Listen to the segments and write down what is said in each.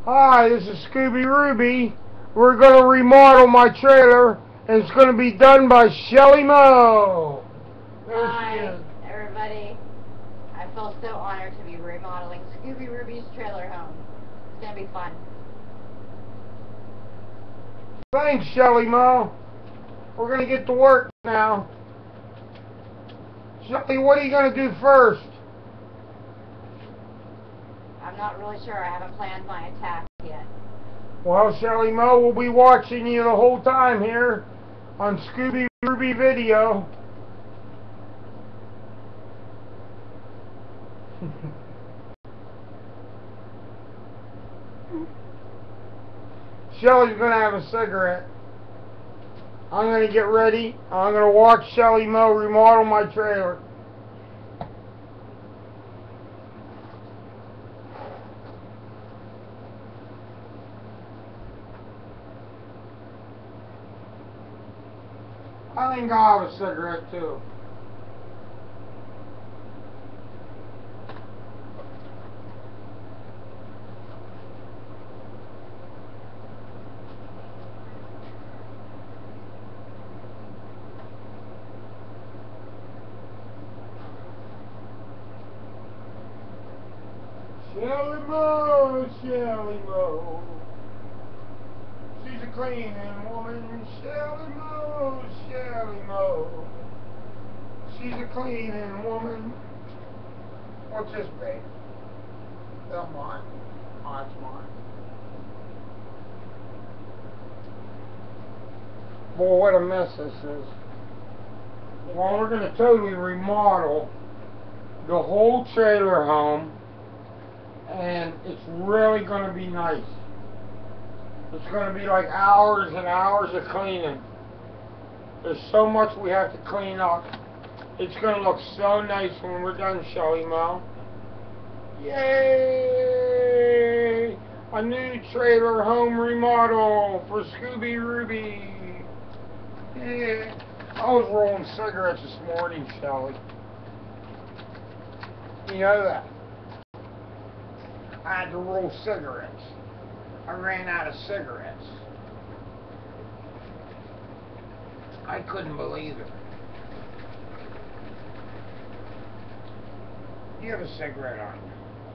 Hi, this is Scooby Ruby. We're going to remodel my trailer, and it's going to be done by Shelly Moe. There she Hi, is. everybody. I feel so honored to be remodeling Scooby Ruby's trailer home. It's going to be fun. Thanks, Shelly Moe. We're going to get to work now. Shelly, what are you going to do first? I'm not really sure. I haven't planned my attack yet. Well, Shelly Moe will be watching you the whole time here on Scooby Ruby Video. Shelly's going to have a cigarette. I'm going to get ready. I'm going to watch Shelly Moe remodel my trailer. I think I'll have a cigarette too. Shelly Moe, Shelly Moe. She's a cleaning woman. Shelly Moe, Shelly Moe. She's a cleaning woman. What's this, babe? That's mine. Oh, that's mine. Boy, what a mess this is. Well, we're going to totally remodel the whole trailer home, and it's really going to be nice. It's going to be like hours and hours of cleaning. There's so much we have to clean up. It's going to look so nice when we're done, Shelly Moe. Yay! A new trailer home remodel for Scooby Ruby. Yeah. I was rolling cigarettes this morning, Shelly. You know that. I had to roll cigarettes. I ran out of cigarettes. I couldn't believe it. You have a cigarette on you.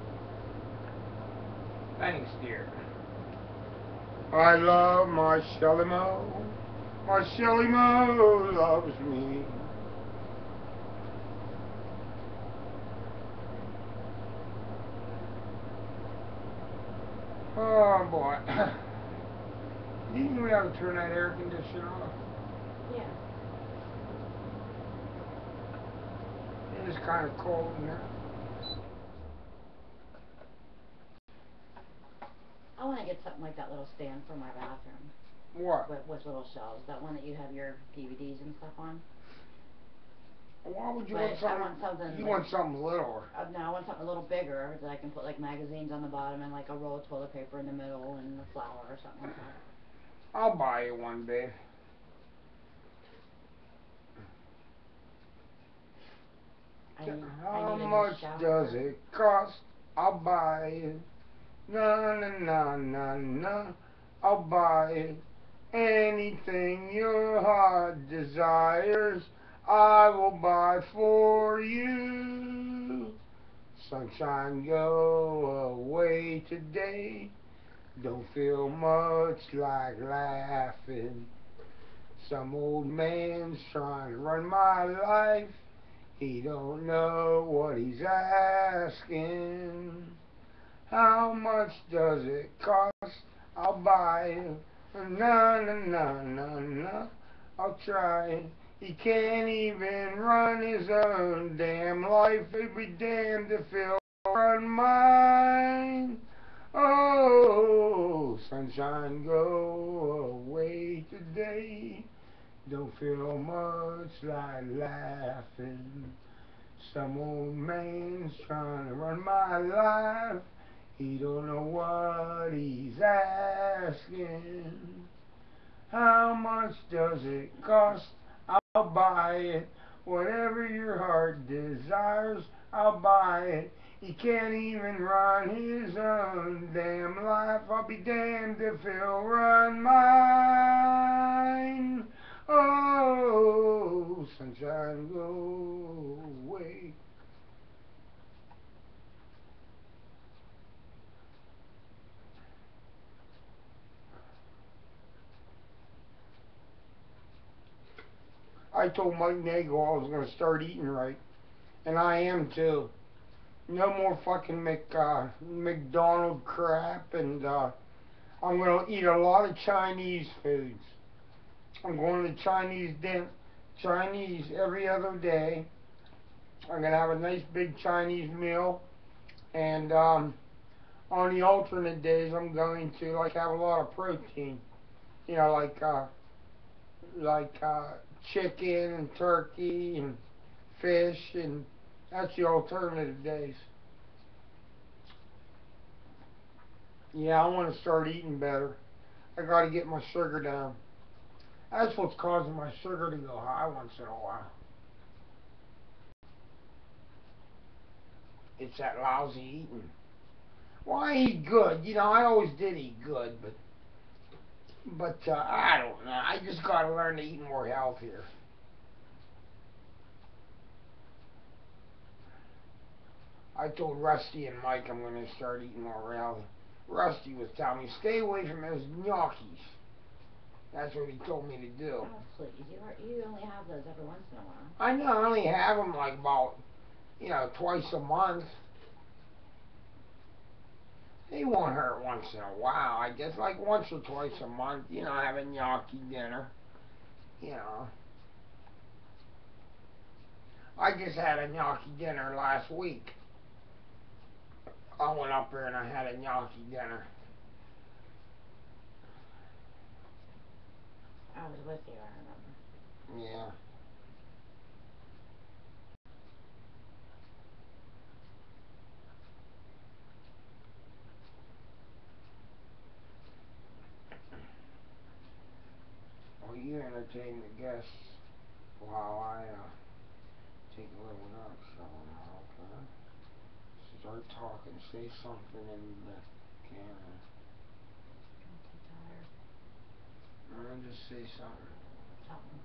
Thanks, dear. I love my Shelly Moe. My Shelly Moe loves me. Oh boy. You think we ought to turn that air conditioner off? Yeah. It is kind of cold in there. I want to get something like that little stand for my bathroom. What? With little shelves. That one that you have your DVDs and stuff on. Why would you But want something? I want something. You want something littler. No, I want something a little bigger that I can put like magazines on the bottom and like a roll of toilet paper in the middle and a flower or something like that. I'll buy you one, babe. How much does it cost? I'll buy it. Na na na na na. I'll buy it. Anything your heart desires, I will buy for you. Sunshine, go away today. Don't feel much like laughing. Some old man's trying to run my life. He don't know what he's asking. How much does it cost? I'll buy it. Na na na na na. I'll try it. He can't even run his own damn life. He'd be damned if he'll run mine. Oh, sunshine, go away today. Don't feel much like laughing. Some old man's trying to run my life. He don't know what he's asking. How much does it cost? I'll buy it. Whatever your heart desires, I'll buy it. He can't even run his own damn life. I'll be damned if he'll run mine. Oh, sunshine, go away. I told Mike Nagel I was going to start eating right, and I am too. No more fucking McDonald crap, and I'm going to eat a lot of Chinese foods. I'm going to Chinese every other day. I'm going to have a nice big Chinese meal, and on the alternate days, I'm going to like have a lot of protein. You know, like chicken and turkey and fish, and that's the alternative days. Yeah, I want to start eating better. I got to get my sugar down. That's what's causing my sugar to go high once in a while. It's that lousy eating. Well, I eat good. You know, I always did eat good, but I don't know. I just got to learn to eat more healthier. I told Rusty and Mike I'm going to start eating more healthy. Rusty was telling me, stay away from those gnocchis. That's what he told me to do. Oh, please. You only have those every once in a while. I know, I only have them like about, twice a month. They won't hurt once in a while. I guess like once or twice a month, have a gnocchi dinner. You know. I just had a gnocchi dinner last week. I went up there and I had a gnocchi dinner. I was with you, I remember. Yeah. Well, you entertain the guests while I take a little nut. So, okay. Start talking. Say something in the camera. I'm too tired. Just say something. Something.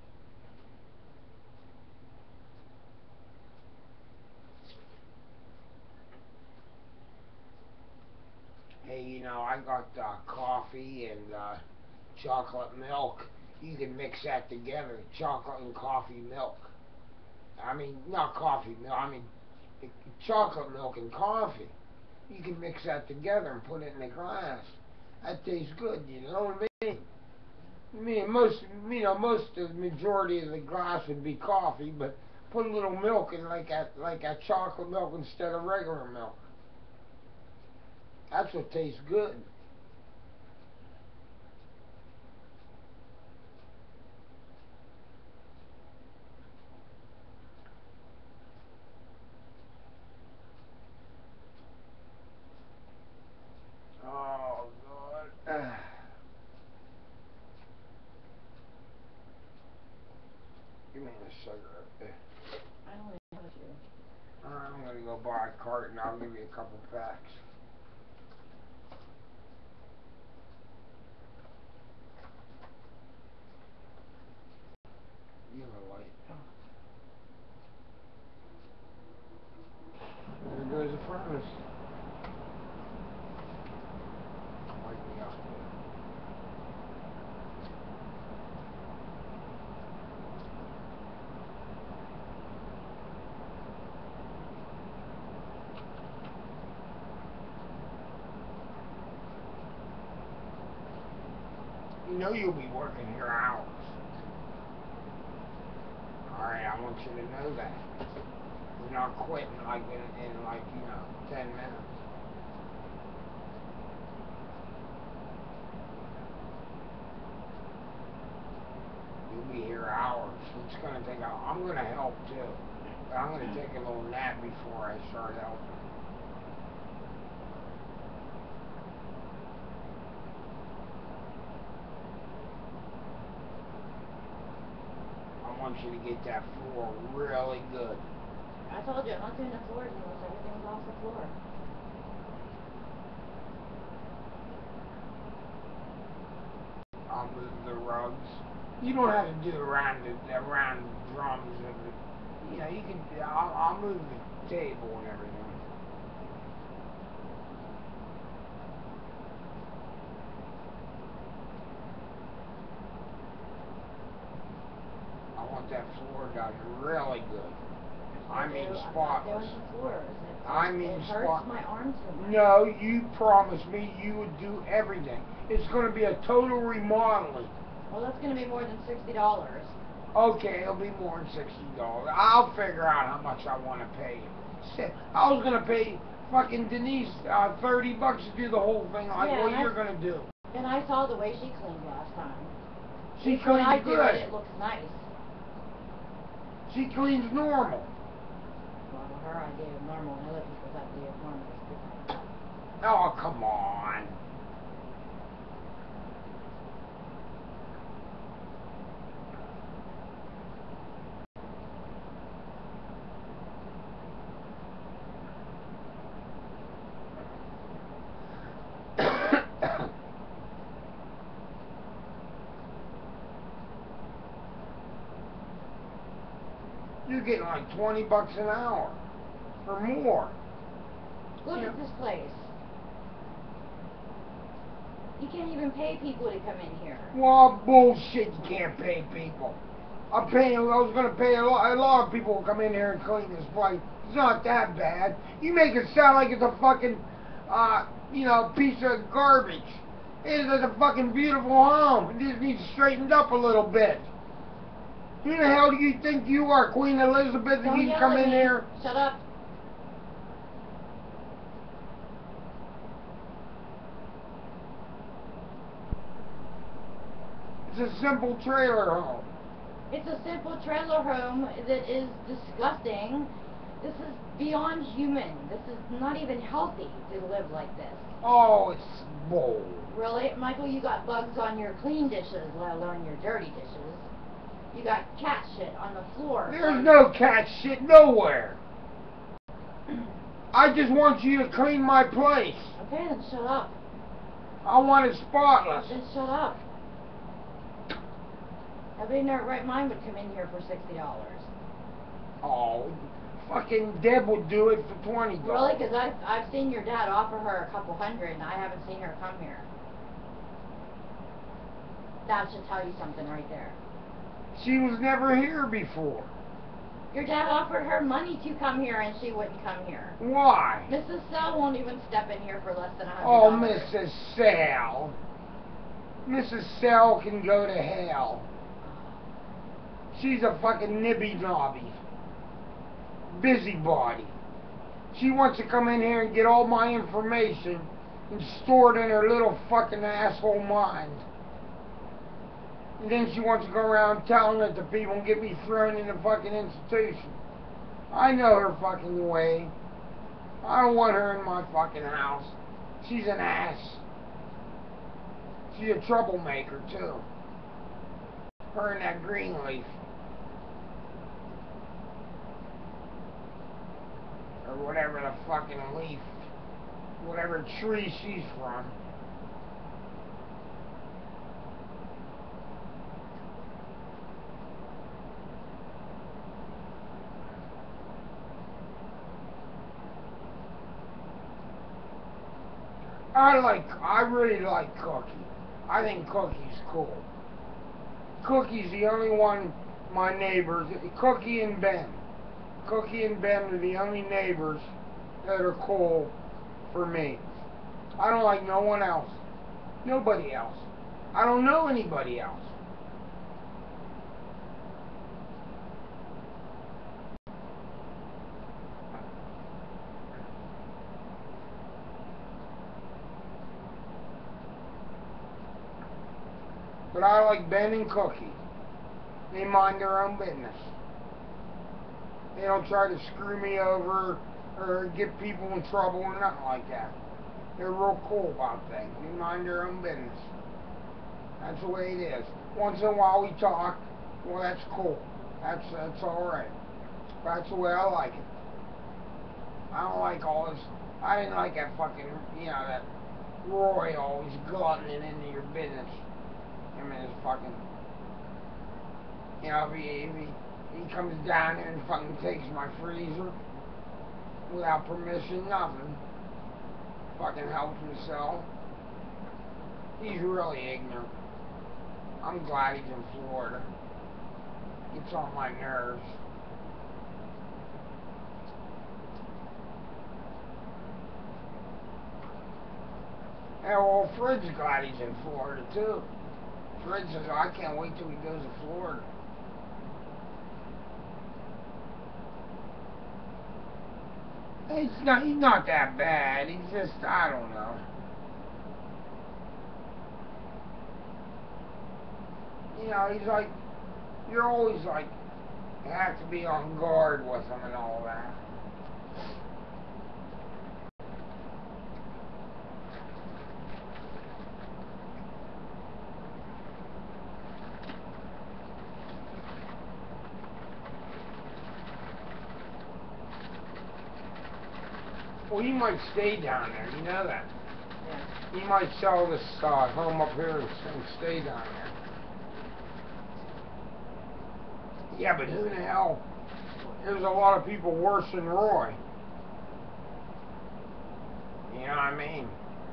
Hey, I got coffee and chocolate milk. You can mix that together, chocolate and coffee milk. I mean, not coffee milk, I mean chocolate milk and coffee. You can mix that together and put it in a glass. That tastes good, you know what I mean? I mean, most of the majority of the glass would be coffee, but put a little milk in like a chocolate milk instead of regular milk. That's what tastes good. Oh, God. Give me a cigarette. I only have a few. I'm going to go buy a carton. I'll give you a couple packs. You have a light. There goes the furnace. Light me up. You know you'll be working here hours. Alright, I want you to know that. You're not quitting like in like, 10 minutes. You'll be here hours. It's going to take I'm going to help too. But I'm going to take a little nap before I start helping. I want you to get that floor really good. I told you, I'm not doing the floors unless everything's off the floor. I'll move the rugs. You don't have to do around the drums of it. You know, you can. I'll move the table and everything. I want that floor done really good. I mean spotless. It hurts my arm too much. No, you promised me you would do everything. It's going to be a total remodeling. Well, that's going to be more than $60. Okay, it'll be more than $60. I'll figure out how much I want to pay you. I was going to pay fucking Denise $30 to do the whole thing like what you're going to do. And I saw the way she cleaned last time. She When I cleans do good. it looks nice. She cleans normal. Well, her idea of normal and other people's idea of normal is different. Oh, come on. You're getting like $20 an hour or more. Look at this place. You can't even pay people to come in here. Well, bullshit, you can't pay people. I was going to pay a lot of people to come in here and clean this place. It's not that bad. You make it sound like it's a fucking, piece of garbage. It is a fucking beautiful home. It just needs straightened up a little bit. Who the hell do you think you are, Queen Elizabeth, that you can come in here? Shut up. It's a simple trailer home. It's a simple trailer home that is disgusting. This is beyond human. This is not even healthy to live like this. Oh, it's bull. Really? Michael, you got bugs on your clean dishes, let alone your dirty dishes. You got cat shit on the floor. There's no cat shit nowhere. I just want you to clean my place. Okay, then shut up. I want it spotless. Then shut up. Everybody in their right mind would come in here for $60. Oh, fucking Deb would do it for $20. Really? Because I've seen your dad offer her a couple hundred, and I haven't seen her come here. That should tell you something right there. She was never here before. Your dad offered her money to come here, and she wouldn't come here. Why? Mrs. Sell won't even step in here for less than $100. Oh, Mrs. Sell. Mrs. Sell can go to hell. She's a fucking nibby-nobby. Busybody. She wants to come in here and get all my information and store it in her little fucking asshole mind. And then she wants to go around telling it to people and get me thrown in a fucking institution. I know her fucking way. I don't want her in my fucking house. She's an ass. She's a troublemaker, too. Her and that Greenleaf. Or whatever the fucking leaf. Whatever tree she's from. I really like Cookie. I think Cookie's cool. Cookie's the only one, my neighbors, Cookie and Ben. Cookie and Ben are the only neighbors that are cool for me. I don't like no one else. Nobody else. I don't know anybody else. But I like Ben and Cookie. They mind their own business. They don't try to screw me over or get people in trouble or nothing like that. They're real cool about things. They mind their own business. That's the way it is. Once in a while we talk. Well, that's cool. That's alright. That's the way I like it. I don't like all this. I didn't like that fucking, that Roy always gluttoning into your business. Him and his fucking, if he comes down here and fucking takes my freezer without permission, nothing. Fucking helps himself. He's really ignorant. I'm glad he's in Florida. It's on my nerves. Yeah, well, Fred's glad he's in Florida, too. Fred says, I can't wait till he goes to Florida. He's not that bad. He's just, I don't know. He's like, you're always like, you have to be on guard with him and all that. Well, he might stay down there, you know that. Yeah. He might sell this home up here and stay down there. Yeah, but who the hell? There's a lot of people worse than Roy. You know what I mean?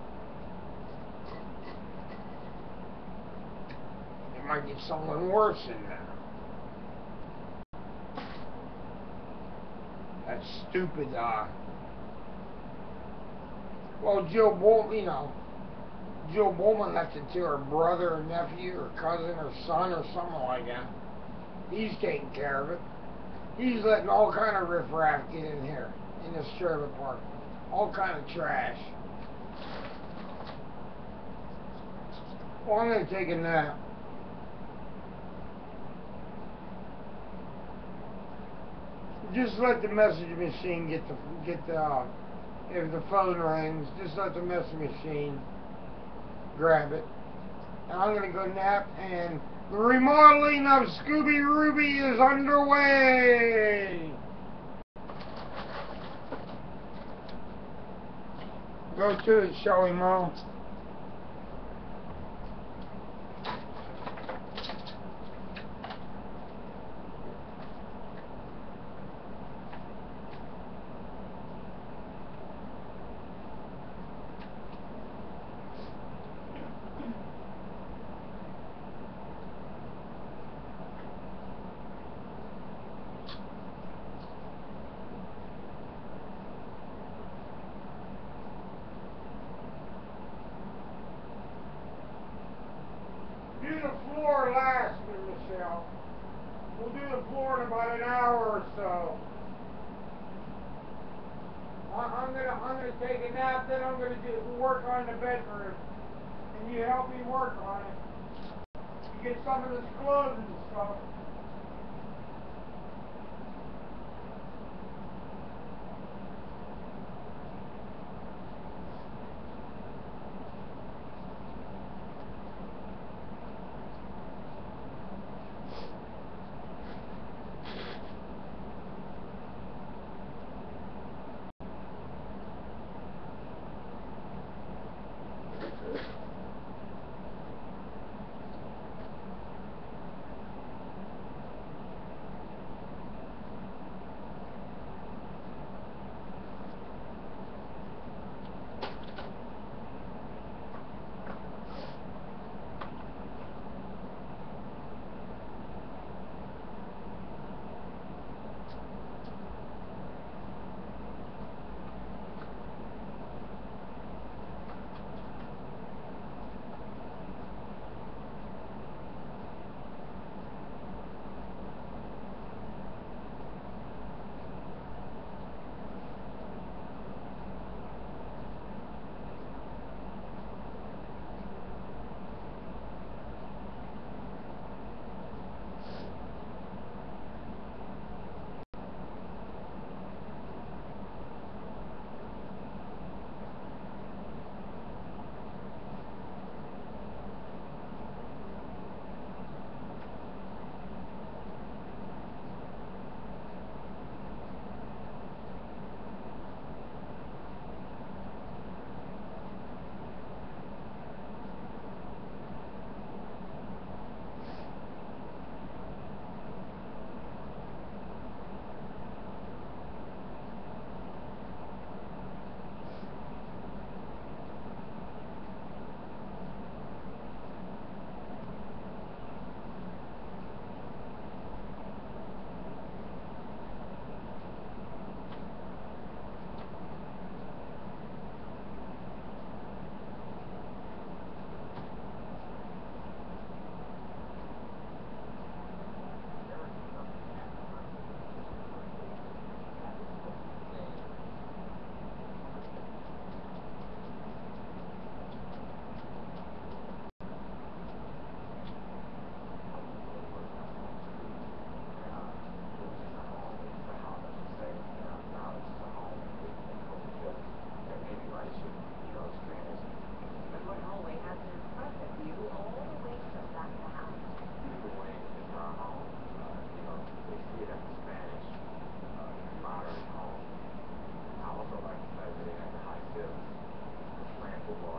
It might get someone worse in there. That stupid, well, Jill Bowman left it to her brother or nephew or cousin or son or something like that. He's taking care of it. He's letting all kind of riffraff get in here, in this trailer park. All kind of trash. Well, I'm going to take a nap. Just let the message machine get the if the phone rings, just let the message machine grab it. And I'm going to go nap, and the remodeling of Scooby Ruby is underway. Go to it, shall we, Mo? Do the floor last, Michelle. We'll do the floor in about an hour or so. I'm gonna take a nap, then I'm gonna work on the bedroom, and you help me work on it. You get some of this clothes and stuff.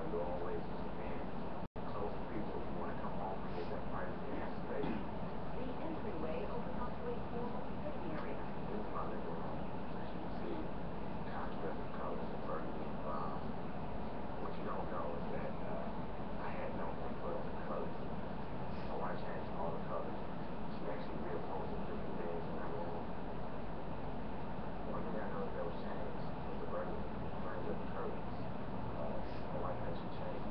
you always and close people who want to come home and get that privacy and space. The entryway opens onto a formal sitting area. This is my living room. As you can see, contrast of colors and burgundy. What you don't know is that I had no input on the colors. My wife changed all the colors. She actually reupholstered different things in the room. One thing I noticed that was changed was the burgundy of the curtains. My wife actually changed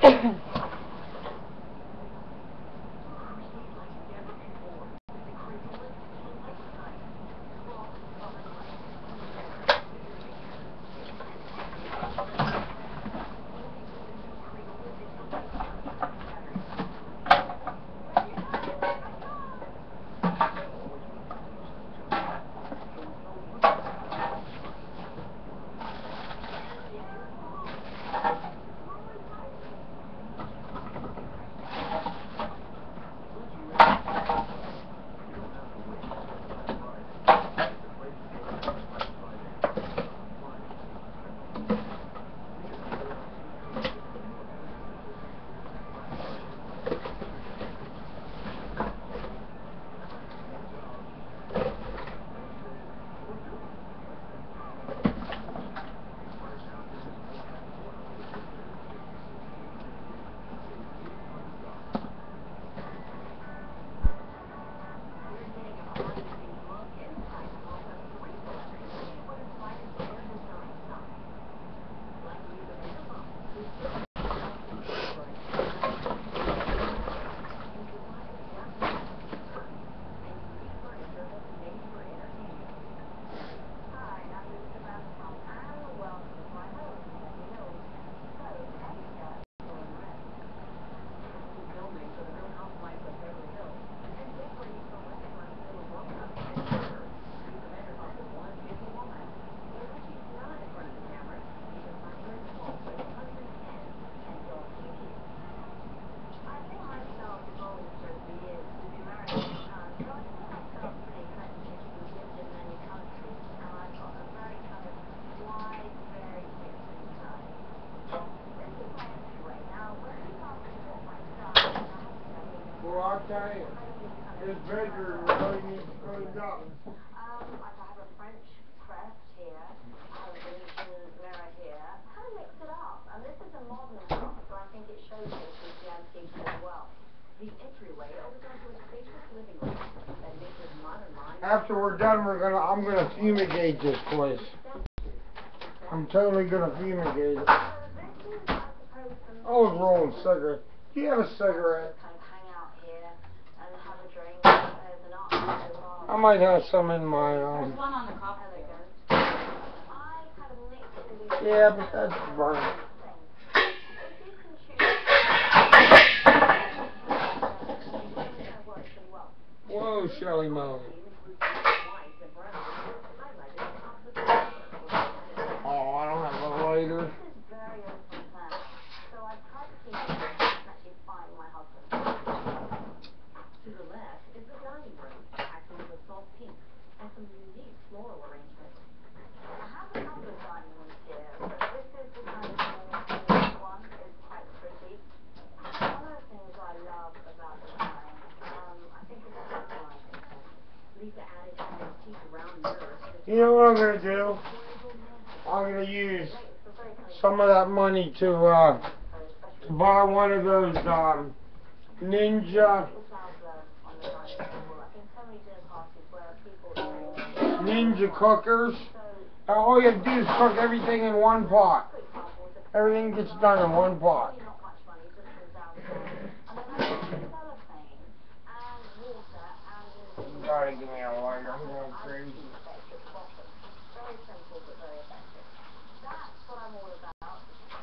Well, I'll tell you, this bedroom really needs cleaned up. Like I have a French press here, I have a Venetian mirror here. Kind of mix it up. And this is a modern house, so I think it showcases the antiques as well. The entryway opens onto a spacious living room that mixes modern lines. After we're done, I'm gonna fumigate this place. I'm totally gonna fumigate it. I was rolling cigarettes. Do you have a cigarette? Kind of hang out here and have a drink. There's an art. I might have some in my There's one on the coffee table. I kind of mix all these. Yeah, but that's burnt. Whoa, Shelly Moe. Oh, I don't have a lighter. To the left is the dining room, accent with soft pink and some unique floral arrangements. I have a couple of dining rooms here, but this is the kind of small one. It's quite pretty. One of the things I love about the dining, I think it's the lighting. Lisa added an antique round mirror. You know what I'm gonna do? I'm gonna use some of that money to buy one of those ninja cookers. All you have to do is cook everything in one pot. Everything gets done in one pot. You gotta give me a lighter. I'm going crazy. Very simple but very effective. That's what I'm all about.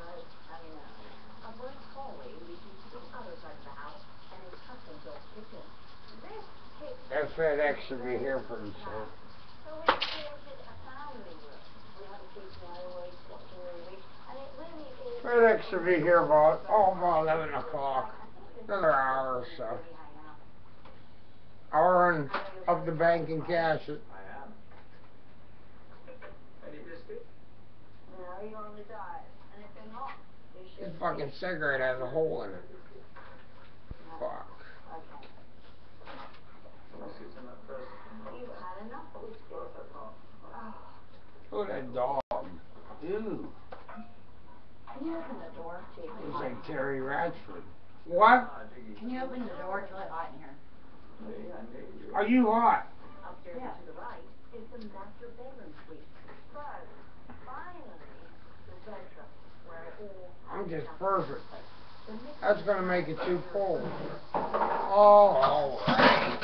Avoid hallway leading to the other side of the house and a custom-built kitchen. This kitchen. That FedEx should be here pretty soon. So we created a family room. We have a kitchen always watching movies, and it really is. FedEx should be here about 11 o'clock. Another hour or so. I'll run up the bank and cash it. I am. Any biscuit? No, you're on the diet. And if you're not, you should. This fucking cigarette has a hole in it. Fuck. Okay. Biscuits in that first. You've had enough biscuits. Look at that dog. Ew. Can you open the door? Looks like Terry Ratchford. What? Can you open the door? It's really hot in here. Are you hot? Upstairs to the right is the master bedroom suite. So, finally, the bedroom where it all. I'm just perfect. That's going to make it too cold. Oh, all right.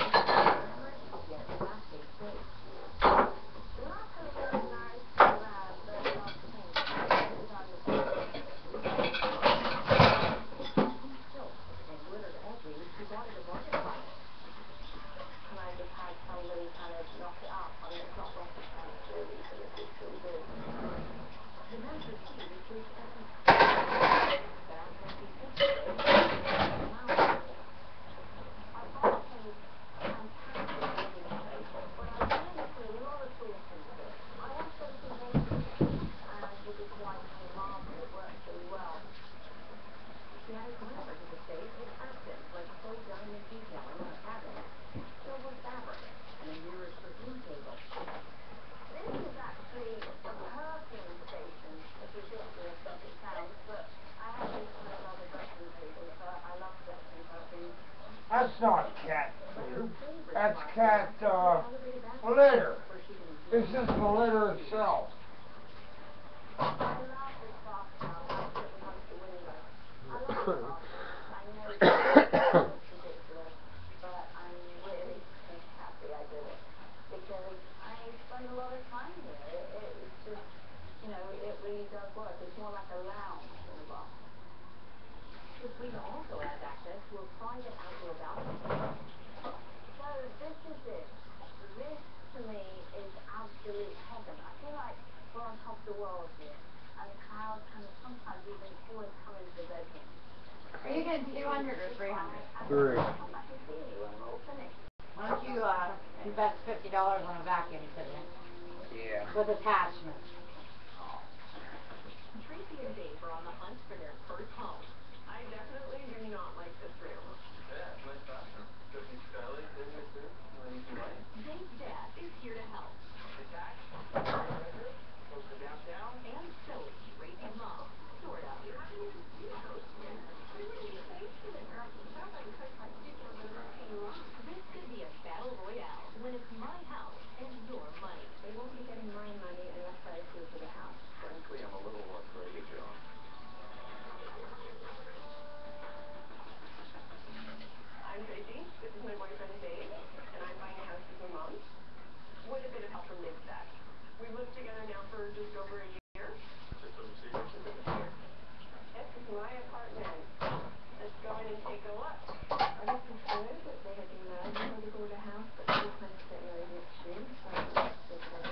And I just had somebody kind of knock it up. I mean, it's not rocket science really, but it did feel good. The master key, which is I thought it was fantastic living space, but I really put a lot of thought into it. I wanted everything very peaceful, and with this white kind of marble, it works really well. The attic corner of the estate is accent, like so diamond detailing on a cabinet, silver fabric, and a mirrored perfume table. This is actually a perfume station, as ridiculous as it sounds, but I have recently another dressing table, so I love collecting perfumes. That's not cat food. That's cat litter. This is the litter itself. I love this bathtub. Absolutely loves the window. I love the bathroom. I know it's ridiculous, but I'm really happy I did it because I spend a lot of time here. It's just, you know, it really does work. It's more like a lounge than a bath. The suite also has access to a private outdoor balcony. So this is it. This to me is absolute heaven. I feel like we're on top of the world here, and the clouds kind of sometimes even always come into the bedroom. Are you getting 200 or 300? 3. Come back and see me when we're all finished. Why don't you invest $50 on a vacuum today? Yeah. With attachments. Tracy and Dave are on the hunt for their first home. I definitely do not like this room. Yeah, it's a nice bathroom. Does he skylight in with this? Dave's dad is here to help. Attached, bedroom, close to downtown. And Zoe, Tracy's mom, sort of. You haven't even seen the house yet. I wouldn't even mention it, girl. It sounds like a place like people are going to run you on. This could be a battle royale when it's my house and your money. They won't be getting my money unless I approve for the house. Frankly, I'm a little afraid of John. I'm Tracy. This is my boyfriend Dave, and I'm buying a house with my mom. With a bit of help from Dave's dad. We've lived together now for just over a year. Just some secrets. This is my apartment. Let's go in and take a look. I would prefer that they had been married before they bought a house, but they plan to get married next year, so that's okay.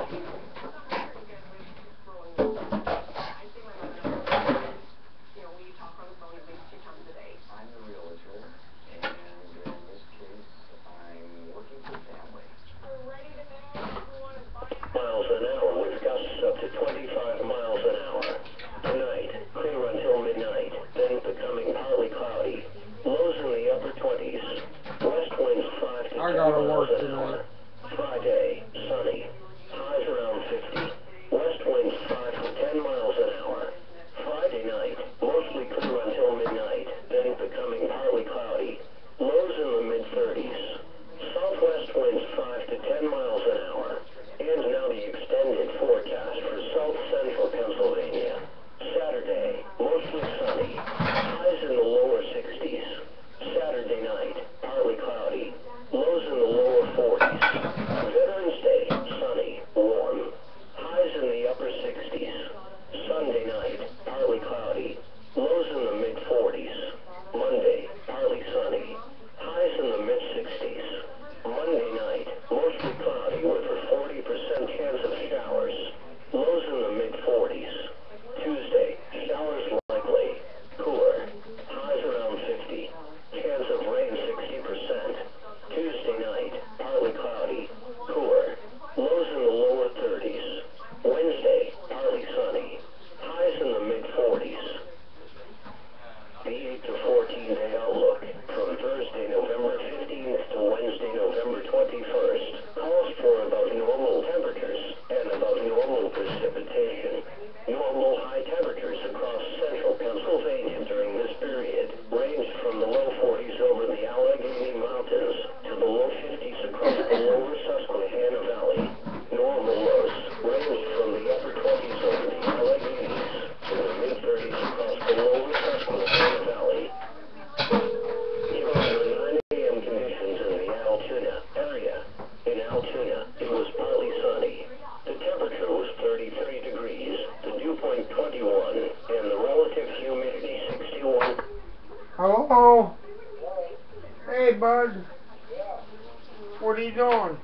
I'm pretty good with just rolling with it. I see my mother and I, you know, we talk on the phone at least 2 times a day. I'm the realtor, and in this case, I'm working for family. We're ready to move. We want to buy a house. Miles an hour with gusts up to 25 miles an hour. Tonight, clear until midnight, then becoming partly cloudy. Lows in the upper 20s. West winds 5 to 10 miles an hour. Friday, sunny. Highs around 50. West winds 5 to 10 miles an hour. Friday night, mostly clear until midnight, then becoming partly cloudy. Lows in the mid-30s. Southwest winds 5 to 10 miles an hour. And now the extended forecast for south central Pennsylvania. Saturday, mostly sunny. Highs in the lower 60s. Saturday night, partly cloudy. Lows in the lower 40s. Veterans Day, sunny, warm. Highs in the upper 60s. Sunday night, partly cloudy. Lows in the mid-40s. Monday, partly sunny. Highs in the mid-60s. Monday night, mostly cloudy with a 40% chance of showers. Lows in the mid-40s. Tuesday, showers likely. Cooler. Highs around 50. Chance of rain 60%. Tuesday night, partly cloudy. Cooler. Lows in the lower 30s. Wednesday, partly sunny. Highs in the mid-40s. The 8 to 14 day outlook from Thursday, November 15th to Wednesday, November 21st calls for above normal temperatures and above normal precipitation. Normal high temperatures across central Pennsylvania during this period ranged from the low 40s over the Allegheny Mountains to the low 50s across the lower Susquehanna Valley. Normal lows ranged from the upper 20s over the Alleghenies to the mid-30s across the lower Susquehanna Valley. What are you doing?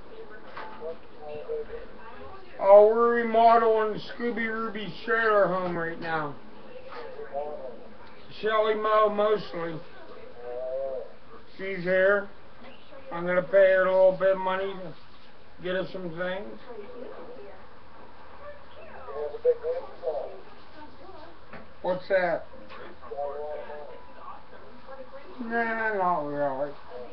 Oh, we're remodeling Scooby Ruby's trailer home right now. Shelly Moe mostly. She's here. I'm gonna pay her a little bit of money to get her some things. What's that? Nah, not really.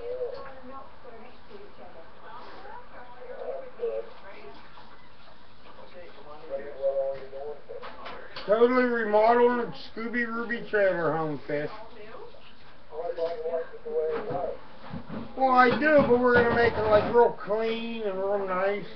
Totally remodeling the Scooby Ruby trailer home, Fish. Well, I do, but we're gonna make it like real clean and real nice.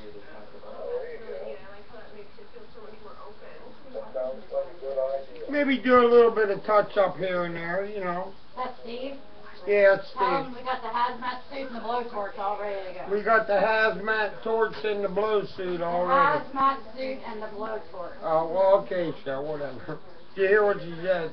Maybe do a little bit of touch up here and there, you know. That's Steve? Yeah, it's Steve. We got the hazmat suit and the blowtorch all ready to go. We got the hazmat torch and the blow suit already. The hazmat suit and the blowtorch. Oh, well, okay, so whatever. Did you hear what she said?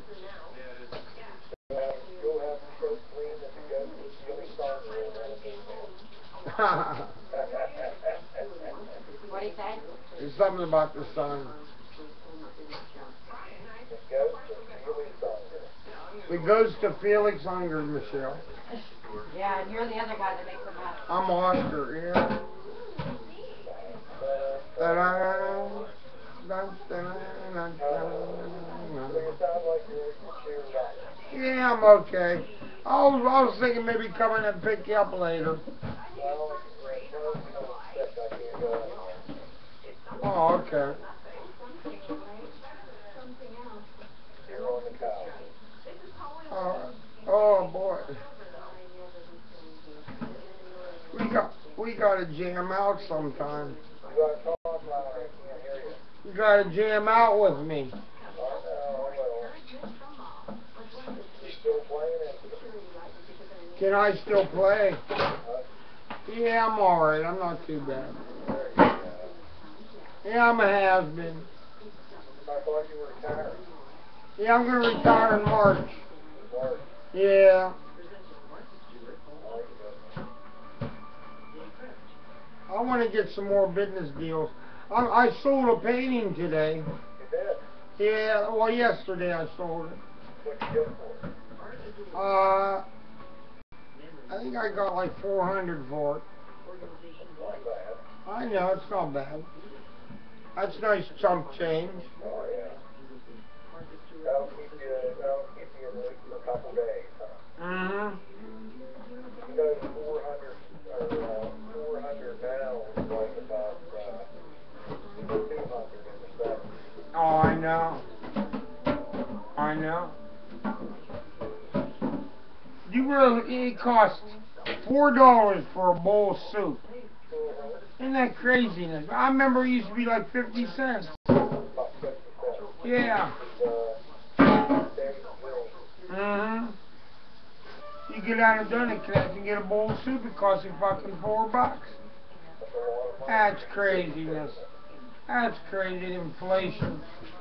What do you say? There's something about the sun. The ghost of Felix Unger, Michelle. Yeah, and you're the other guy that makes them up. I'm Oscar, yeah. Yeah, I'm okay. I was thinking maybe coming and pick you up later. Oh, okay. Oh boy. We gotta jam out sometime. You gotta jam out with me. Can I still play? Yeah, I'm alright. I'm not too bad. Yeah, I'm a has-been. Yeah, I'm gonna retire in March. Yeah. I want to get some more business deals. I sold a painting today. Yeah, well, yesterday I sold it. I think I got like 400 for it. I know, it's not bad. That's nice chunk change. That'll keep you in the loop for a couple days, huh? Mm-hmm. You know, 400 now is like about 200 in the 70s. Oh, I know. I know. It costs $4 for a bowl of soup. Isn't that craziness? I remember it used to be like 50 cents. Yeah. Mm-hmm. You get out of Dunning Connect and get a bowl of soup, it costs you fucking $4. That's craziness. That's crazy inflation.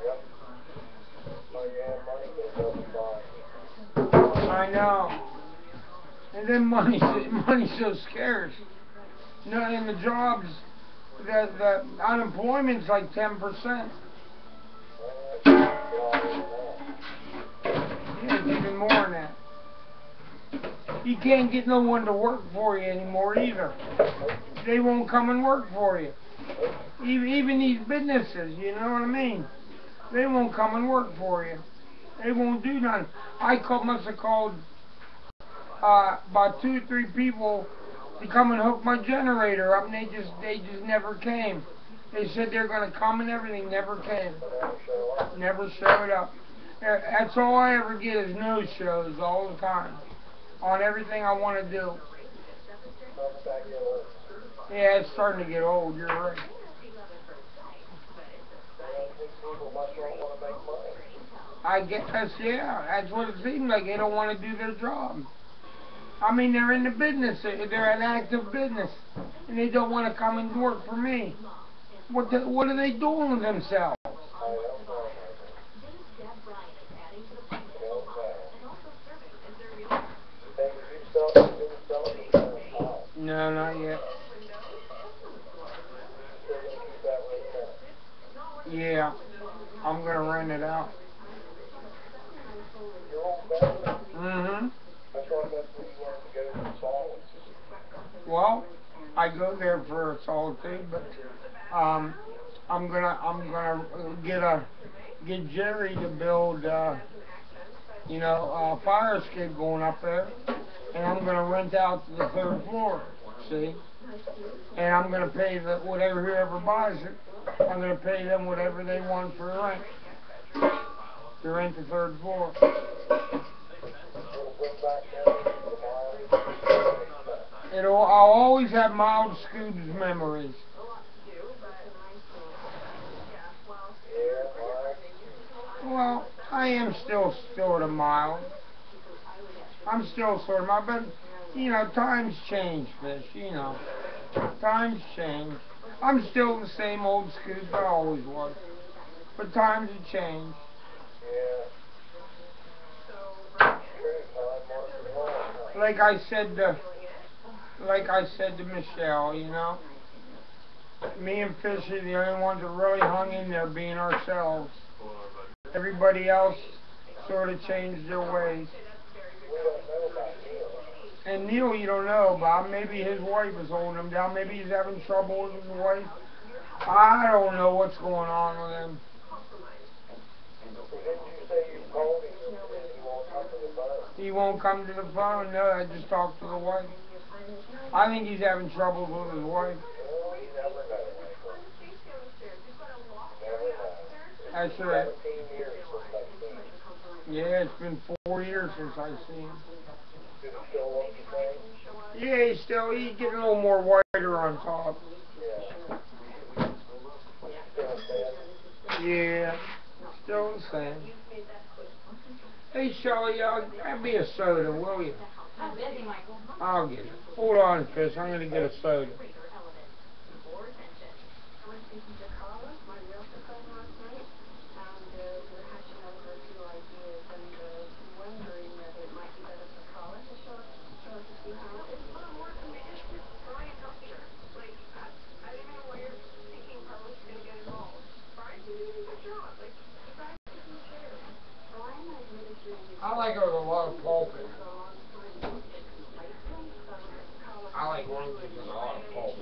I know. And then money's so scarce. No, and the jobs, the unemployment's like 10%. Yeah, it's even more than that. You can't get no one to work for you anymore either. They won't come and work for you. Even these businesses, you know what I mean? They won't come and work for you. They won't do nothing. Must have called about 2 or 3 people to come and hook my generator up, and they just never came. They said they're gonna come and everything, never came. Never showed up. That's all I ever get is no-shows all the time on everything I want to do. Yeah, it's starting to get old. You're right. I guess, yeah, that's what it seems like. They don't want to do their job. I mean, they're in the business. They're an active business, and they don't want to come and work for me. What are they doing with themselves? No, not yet. Yeah, I'm gonna rent it out. Mm-hmm. Well, I go there for a solitude, but I'm gonna get Jerry to build a fire escape going up there, and I'm gonna rent out the third floor. See, and I'm gonna pay whatever whoever buys it. I'm gonna pay them whatever they want for rent to rent the third floor. I'll always have mild Scoob's memories. Well, I am still sort of mild. I'm still sort of mild, but times change, fish. Times change. I'm still the same old Scoob I always was, but times have changed. Like I said to, Michelle, me and Fish are the only ones that really hung in there being ourselves. Everybody else sort of changed their ways. And Neil, you don't know, Bob. Maybe his wife is holding him down. Maybe he's having trouble with his wife. I don't know what's going on with him. He won't come to the phone. No, I just talked to the wife. I think he's having trouble with his wife. That's right. Yeah, it's been 4 years since I've seen him. Yeah, he's getting a little more whiter on top. Yeah, still the same. Hey, Shelly, grab me a soda, will you? I'm busy, Michael. I'll get it. Hold on, Fish. I'm going to get a soda. I like it with a lot of pulp in it. I like oranges with a lot of pulp.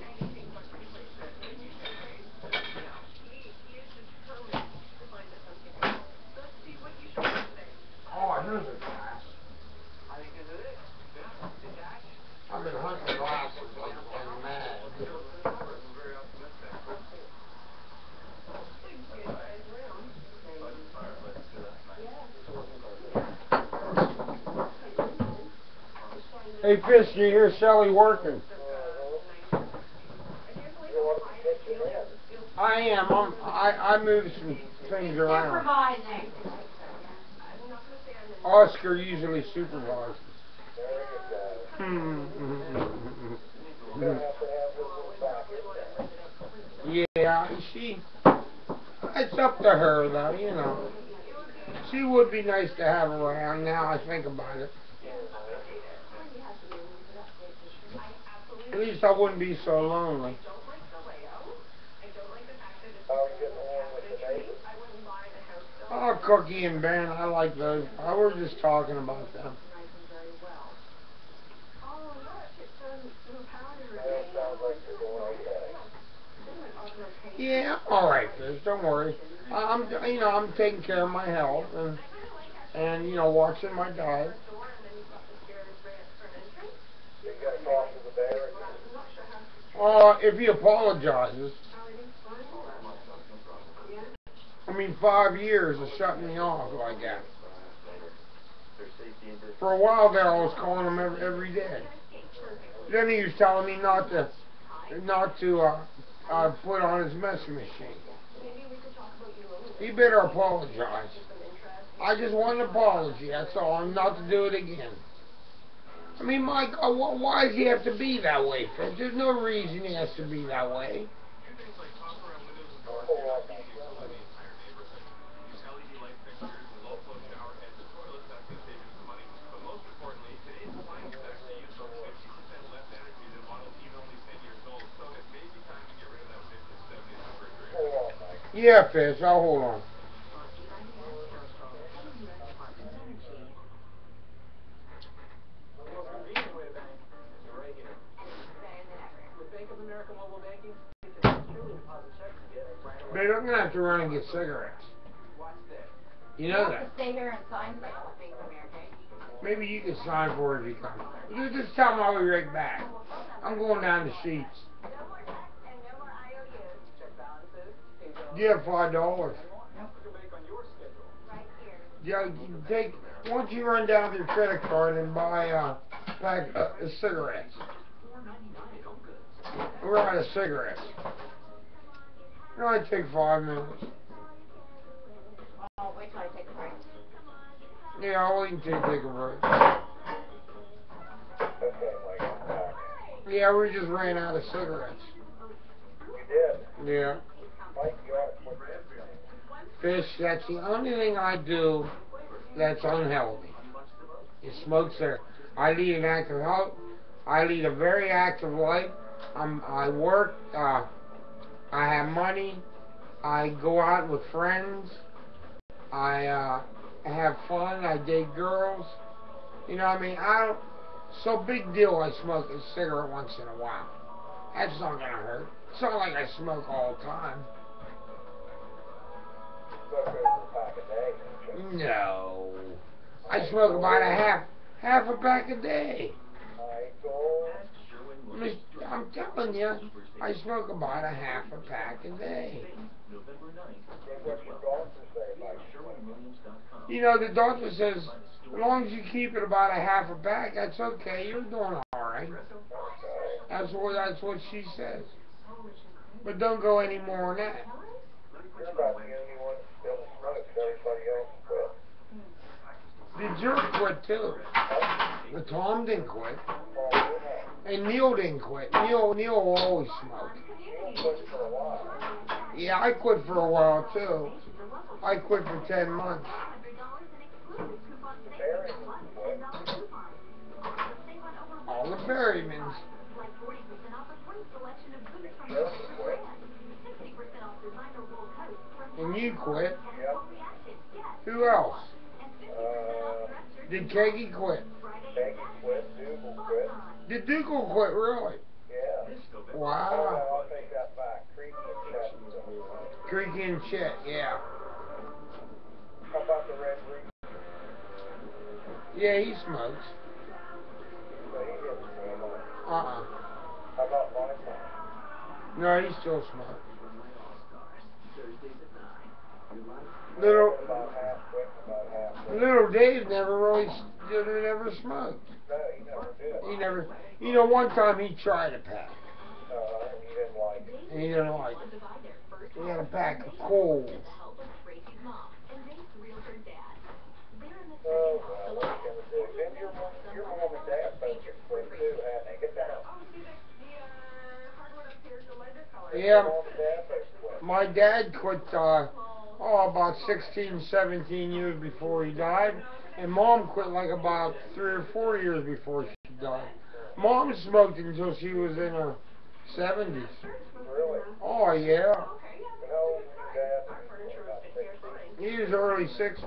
Oh, here's a glass. I've been hunting glasses like mad. Hey, Fish, do you hear Shelly working? I am. I move some things around. Supervising. Oscar usually supervises. Yeah, it's up to her though. She would be nice to have around now I think about it. At least I wouldn't be so lonely. Oh, Cookie and Ben, I like those. I was just talking about them. Yeah, all right, Fish. Don't worry. I'm taking care of my health and watching my diet. If he apologizes. I mean, 5 years of shutting me off like that. For a while there, I was calling him every day. Then he was telling me not to put on his messing machine. He better apologize. I just want an apology. That's all. I'm not to do it again. I mean, Mike, why does he have to be that way, Fred? There's no reason he has to be that way. Yeah, Fish, I'll hold on. Babe, I'm gonna have to run and get cigarettes. You know have that. to stay here and sign for it. Maybe you can sign for it if you come. You just tell me I'll be right back. I'm going down the sheets. Do you have $5? Yeah, you take. Why don't you run down with your credit card and buy a pack of cigarettes? We're out of cigarettes. It only take 5 minutes. Oh, wait till I take a break. Yeah, I'll wait until you take a break. Yeah, we just ran out of cigarettes. You did? Yeah. Mike, you ought to quit that. Fish, that's the only thing I do that's unhealthy. Is smoke cigarettes. I lead an active health. I lead a very active life. I work. I have money. I go out with friends. I have fun. I date girls. You know what I mean? I don't. So big deal. I smoke a cigarette once in a while. That's not gonna hurt. It's not like I smoke all the time. Smoke over a pack a day, don't you? No. I smoke about half a pack a day. Michael. I'm telling you, I smoke about a half a pack a day. What's your doctor say about you? You know, the doctor says, as long as you keep it about a half a pack, that's okay. You're doing all right. That's what she says. But don't go any more than that. You're about the only one that still smokes. Everybody else quit. The jerk quit too. But Tom didn't quit. And Neil didn't quit. Neil will always smoke. Neil quit for a while. Yeah, I quit for a while too. I quit for 10 months. Barry quit. All the Berrymans. Joe quit. And you quit. Yep. Who else? Did Keggy quit? Peggy quit. Dougal quit. Did Dougal quit, really? Yeah. Wow. I'll take that back. Creaky and Chet still. Creaky and Chet, yeah. How about the Red Root? Yeah, he smokes. So he didn't quit. Uh-uh. How about my mom? No, he still smokes. Little About half quit, about half quit. Little Dave never smoked. No, he never did. He never, you know, one time he tried a pack. And he didn't like it. And he didn't like it. He had a pack of coals. Oh, well, what are you gonna do? Then your mom and dad both quit too, hadn't they? Get down. Yeah, Your mom and dad both quit. my dad quit, about 16, 17 years before he died. And Mom quit like about 3 or 4 years before she died. Mom smoked until she was in her 70s. Really? Oh, yeah. And how old was your dad? About 60? He was early 60s.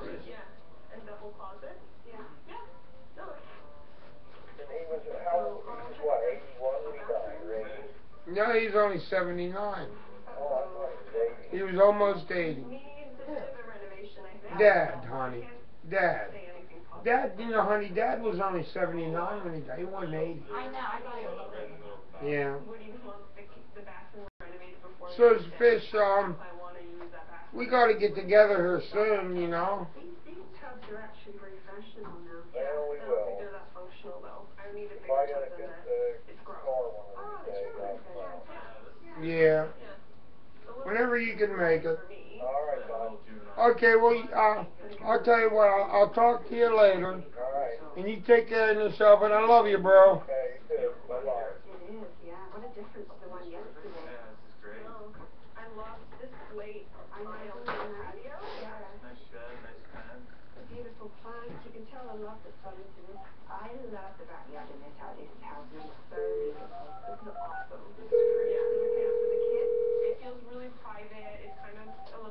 And he was, how old? He was what, 81 when he died, or 80? No, he's only 79. Oh, I thought he was 80. He was almost 80. Dad, honey. Dad. Dad, you know, honey, Dad was only 79 when he died. He wasn't 80. I know, I thought it was over. Yeah. So, Fish, we got to get together here soon, you know. Well, we will. If I gotta get the car one of these days, I'll come out. Yeah. Whenever you can make it. Alright, Tom. Okay, well, I'll tell you what, I'll talk to you later. Alright. And you take care of yourself, and I love you, bro. Okay, you too. Bye-bye. It is, yeah. What a difference to the one yesterday. Yeah, this is great. I love this slate. I might open the patio. Yeah. Nice shed, nice fan. Beautiful plants. You can tell I love the sun into this. I love the backyard in this house. This house is so beautiful. This is awesome. It's pretty. Yeah. For the kids, it feels really private. It's kind of a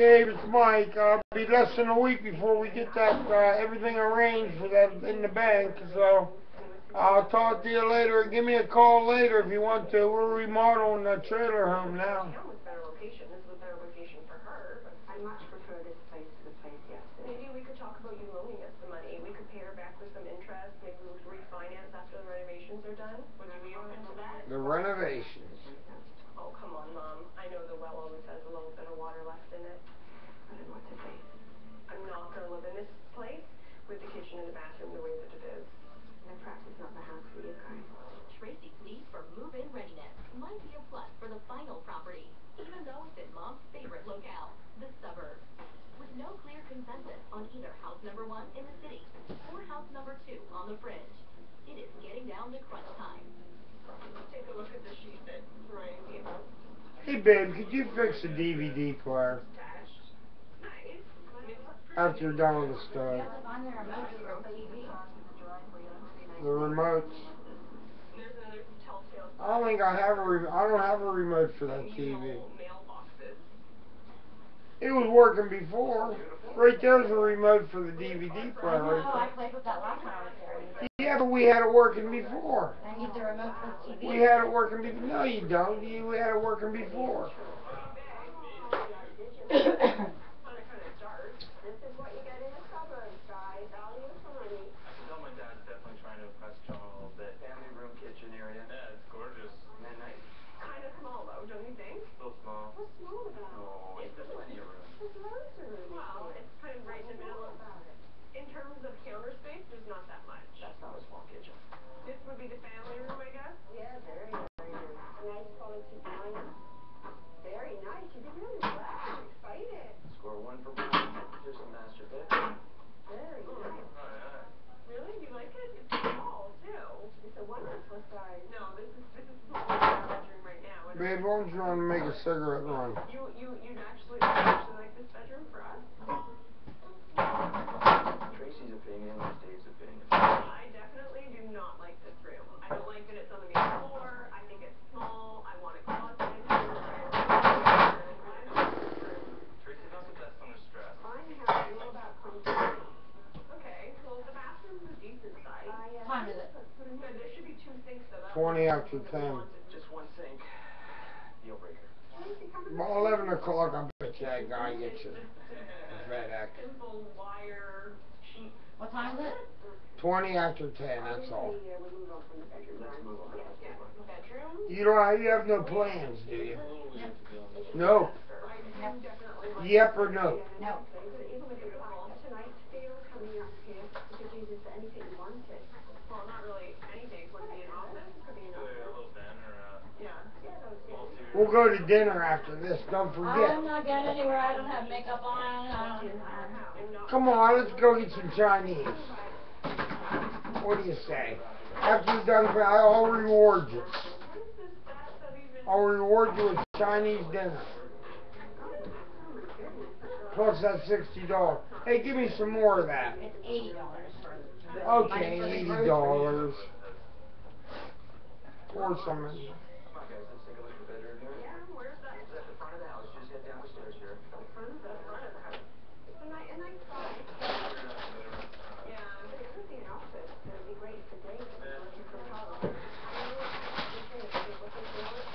Gabe, it's Mike. I'll be less than a week before we get that everything arranged for that in the bank. So I'll talk to you later. Give me a call later if you want to. We're remodeling the trailer home now. Town was a better location. This is a better location for her. But I much prefer this place to the place yesterday. maybe we could talk about you loaning us the money. We could pay her back with some interest. Maybe we would refinance after the renovations are done. Would you be open to that? The renovations. Oh, come on, Mom. I know the well always has a little bit of water left in it. But then what's it be? I'm not going to live in this place with the kitchen and the bathroom the way that it is. Then perhaps it's not the house for you guys. Tracy's need for move-in readiness might be a plus for the final property, even though it's in Mom's favorite locale, the suburbs. With no clear consensus on either house number 1 in the city or house number 2 on the fringe, it is getting down to crunch time. Take a look at the sheet that Ryan gave us. Hey, babe, could you fix the DVD player Attached. Nice. I mean, it's pretty after you're done with the You stuff? have to find the remote for TV. The remotes. There's another telltale I don't think I have I don't have a remote for that TV. mailboxes. It was working before. Right there's a remote for the DVD player. Oh, Right I played with that last time I was there. there. Yeah, but we had it working before. I need the remote for the TV. We had it working before. No, you don't. We had it working before. Kind of dark. This is what you get in the suburbs, guys. Value for money. I can tell my dad's definitely trying to impress John a little bit. Family room, kitchen area. Yeah, it's gorgeous. Isn't that nice? Kind of small though, don't you think? Still small. What's small about it? Oh, It's there's plenty of room. There's loads of room. Well, it's kind of right in the middle of. In terms of counter space, there's not that much. That's not a small kitchen. This would be the family room, I guess. Yeah, very, very nice. Nice quality wine. Very nice. You did really well. I'm excited. Score 1 for Brian. Here's the master bedroom. Very nice. Oh, yeah. Really? You like it? It's small too. It's a wonderful size. No, this is smaller than our bedroom right now. And Babe, why don't you want to make a cigarette run? You'd actually like this bedroom for us? Tracy's opinion is Dave's opinion. I definitely do not like this room. I don't like that it's on the main floor. I think it's small. I want a closet in here. Tracy's not the best under stress. Mine has room about 20. Okay, well, the bathroom's a decent size. Time is it? But there should be 2 sinks though. 20 after 10. Just 1 sink. Deal breaker. About 11 o'clock, I bet you that guy gets you. FedEx. Simple wire sheet. What time is it? 20 after 10, that's all. We move on from the bedroom. Let's move on. Yeah, bedroom. You have no plans, do you? No. I do definitely like Yep or no? No. Even with your tonight's deal coming up here, you could use it for anything you wanted. Well, not really anything. Would it be an office? Could be an A office. little den or Yeah. small studio. We'll go to dinner after this, don't forget. I'm not going anywhere. I don't have makeup on. Come on, let's go get some Chinese. What do you say? After you're done, I'll reward you. I'll reward you with Chinese dinner. Plus that $60. Hey, give me some more of that. It's $80 for the Okay, for the $80. groceries. Or something. Come on, guys. Let's take a look at the bedroom here. Yeah, where's that? It's at the front of the house. Just head down the stairs here. The front of the house. It's a nice size. Yeah, But it could be an office. It would be great for Dave if he's looking for color. I know what you're looking for in a house.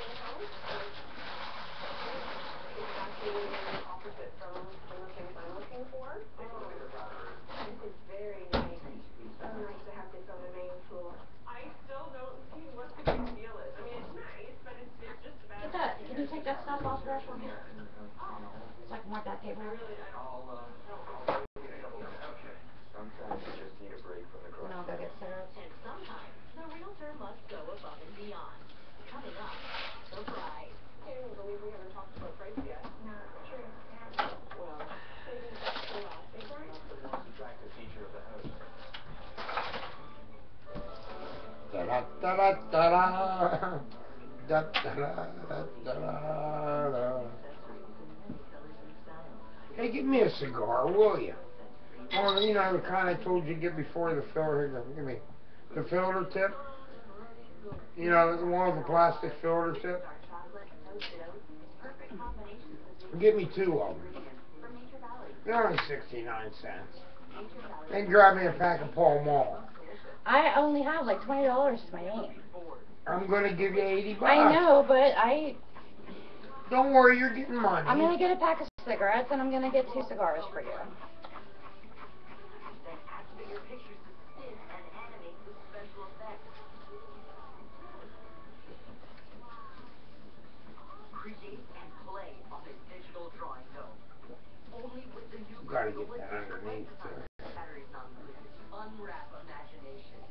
exactly opposite from the things I'm looking for. This is very nice. So nice to have this on the main floor. I still don't see what the big deal is. I mean, it's nice, but it's just a bad. Get that. Can you take that stuff off there for me? So I can wipe that table. I really, I don't. I'll okay. Sometimes you just need a break from the And I'll go get syrup. And sometimes the realtor must go above and beyond. Coming up, surprise. Can't even believe we haven't talked about price yet. No, true. Well, maybe that's the last thing, right? That's the most attractive feature of the house. Da da da da da da da da da da. Hey, give me a cigar, will you? Well, you know, the kind I told you to get before the filter. Here, give me the filter tip. You know, one of the plastic filter tip. Give me 2 of them. They're only 69 cents. Then grab me a pack of Pall Mall. I only have like $20 to my name. I'm gonna give you 80 bucks. I know, but Don't worry, you're getting money. I'm gonna get a pack of cigarettes and I'm gonna get 2 cigars for you. Then activate your pictures to spin and animate with special effects. Create and play on a digital drawing dome. Only with the new Gotta Google get that Assistant underneath lifetime. there. Batteries not included. Unwrap imagination.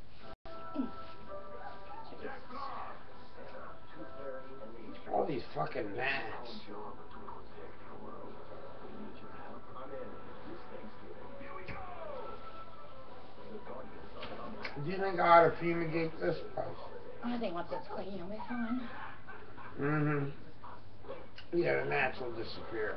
All these fucking gnats. Do you think I ought to fumigate this place? I think once it's clean, you'll be fine. Mm-hmm. Yeah, the gnats will disappear.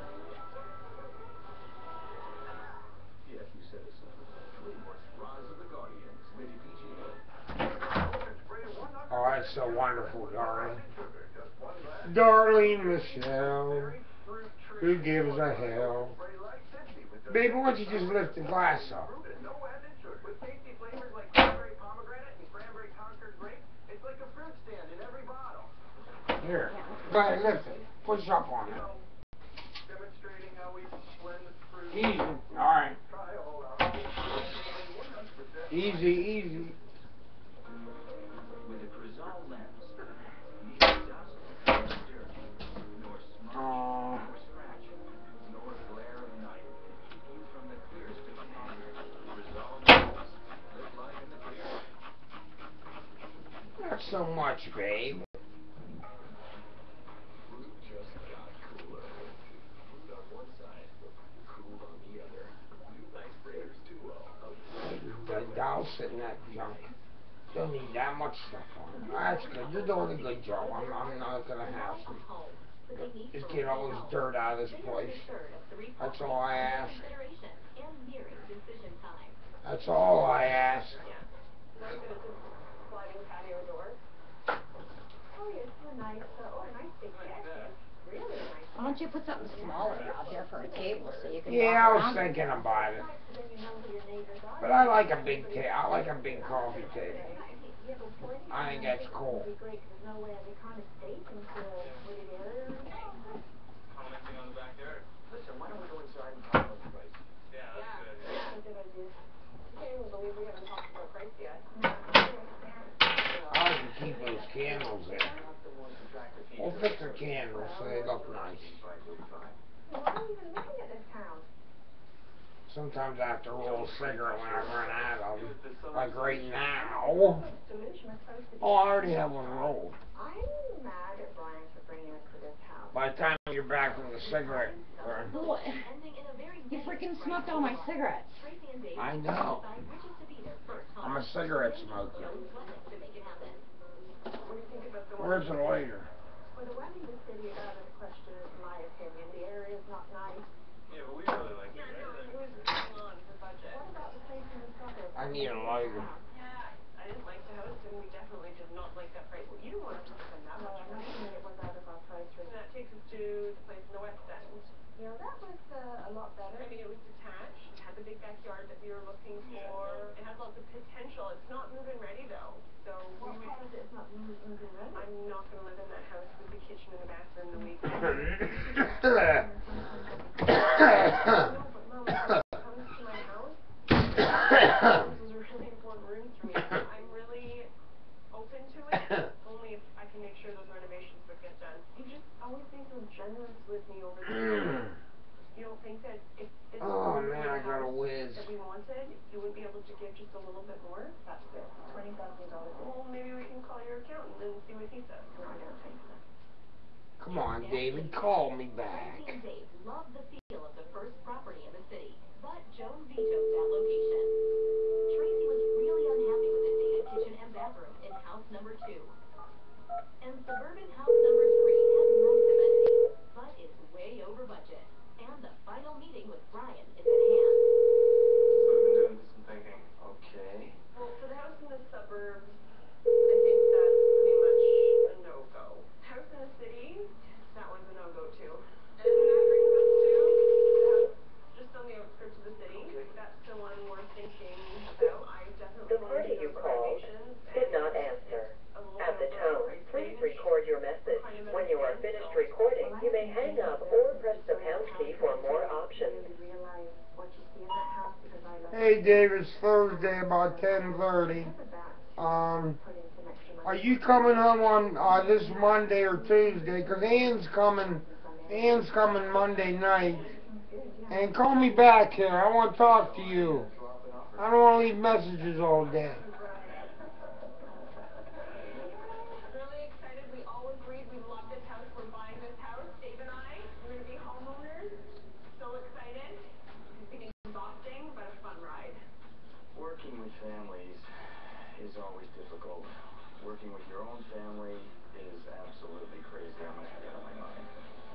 Oh, that's so wonderful, darling. Darling Michelle, who gives a hell? Baby, why don't you just lift the glass up? With tasty flavors like cranberry pomegranate and cranberry concord grape, it's like a fruit stand in every bottle. Here, go ahead, lift it. Push up on it. Demonstrating how we blend the fruit. Easy. All right. Try all out. 100% Easy, easy. with a Crizal lens. Neither dust nor dirt, nor smudge, nor scratch, nor glare of night can keep you from the clearest of containers. Crizal lenses. Live life in the clear. Not so much, babe. Fruit just got cooler. Fruit on one side, cool on the other. New Icebreakers Duo. I'll sit in that junk. Don't need that much stuff on it. That's good. You're doing a good job. I'm not gonna have to. Just get all this dirt out of this place. That's all I ask. That's all I ask. Not good at this sliding patio door. Oh, yes, a nice, nice big desk. Really nice. Why don't you put something smaller out there for a table so you can Yeah, I walk was around? thinking about it. Then you know who your neighbors are. But I like a big I like a big coffee table. Yeah, but plenty I think that's cool. would be great because there's no way they kind of stake into a wooded area or anything. Commenting on the backyard. Listen, why don't we go inside and talk about the price? Yeah, that's a good idea. That's a good idea. I can't even believe we haven't talked about price yet. I like to keep those candles in. Well, fix the candles so they look nice. Why are we even looking at this house? Sometimes I have to roll a cigarette when I run out of them. Like right now. Oh, I already have one rolled. I'm mad at Brian for bringing us to this house. By the time you're back from the cigarette run. What? You freaking smoked all my cigarettes. I know. I'm a cigarette smoker. What do you think about the one? Where's the lighter? Well, the one in the city is out of the question, in my opinion. The area's not nice. Yeah, but we really like it, Yeah, no, right? it was beyond the budget. What about the place in the suburbs? I need a lighter. Yeah, I didn't like the house, and we definitely did not like that price. Well, you don't want us to spend that much money. It was out of our price range. And that takes us to the place in the West End. Yeah, that was a lot better. I mean, it was detached. It had the big backyard that we were looking for. It had lots of potential. It's not move-in ready, though. So what part of it is not move-in ready? I'm not going to live in that house with the kitchen and the bathroom the week. No, but Mom, when it comes to my house, those are really important rooms for me. I'm really open to it, only if I can make sure those renovations would get done. You just always been so generous with me over the years. You don't think that if this Oh was man, I the got a house whiz. that we wanted, you would be able to give just a little bit more? That's it. $20,000. Well, maybe we can call your accountant and see what he says. No, I don't think so. Come on, David, call me back. Tracy and Dave love the feel of the first property in the city, but Joan vetoed that location. Tracy was really unhappy with the dated kitchen and bathroom in house number 2. And suburban house number 3 has nice amenities, but is way over budget. And the final meeting with Brian is at hand. So we've been doing some thinking. Okay. Well, for the house in the suburbs, I think that's pretty much a no-go. House in the city, that one's a no-go too. And that brings us to the house just on the outside about 10:30. Are you coming home on this Monday or Tuesday? 'Cause Ann's coming Monday night. And call me back here. I want to talk to you. I don't want to leave messages all day. Really excited. We all agreed we love this house. We're buying this house. Dave and I, we're going to be homeowners. So excited. It's been exhausting, but a fun ride. Working with families is always difficult. Working with your own family is absolutely crazy. I must be out of my mind.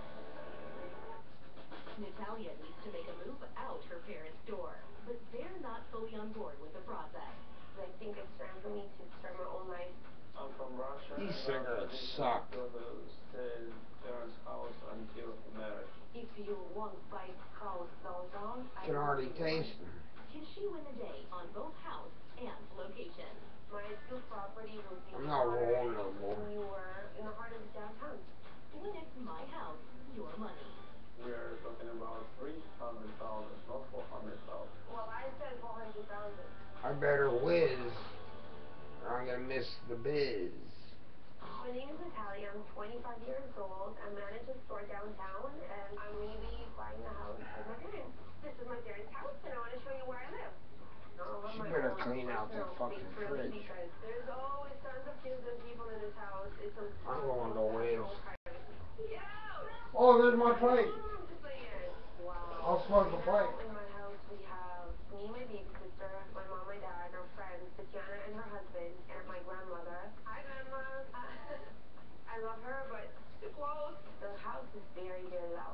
Natalia needs to make a move out her parents' door, but they're not fully on board with the process. I think it's time for me to start my own life. I'm from Russia. These cigarettes suck. Go to stay parents' house until marriage. If you won't buy house downtown, I Can already taste them. Can she win the day on both house and location? My new property will be I'm not hotter rolling no more. when you were in the heart of downtown. When it's my house, your money. We are talking about 300,000, not 400,000. Well, I said 400,000. I better whiz, or I'm gonna miss the biz. My name is Natalia. I'm 25 years old. I manage a store downtown, and I'm maybe buying a house with my parents. This is my parents' house, and I want to show you where I live. She better clean out that fucking fridge. Because there's always tons of kids and people in this house. It's a I'm going to whiz. Get out! Oh, there's my plate. Just saying. Wow. I'll smoke the plate. In my house, we have me, my baby sister, my mom, my dad, our friends, Tatiana and her husband, and my grandmother. Hi, Grandma. I love her, but too close. The house is very, very loud.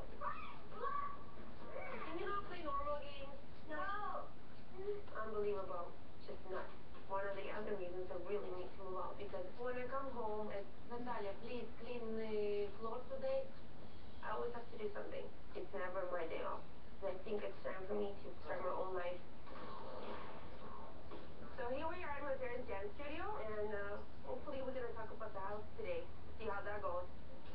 Can you not play normal games? No. Unbelievable. Just nuts. One of the other reasons I really need to move out, because when I come home, it's Natalia, please clean the floor today. I always have to do something. It's never my day off. I think it's time for me to start my own life. So here we are in my parents' dance studio, and hopefully we're going to talk about the house today. See how that goes.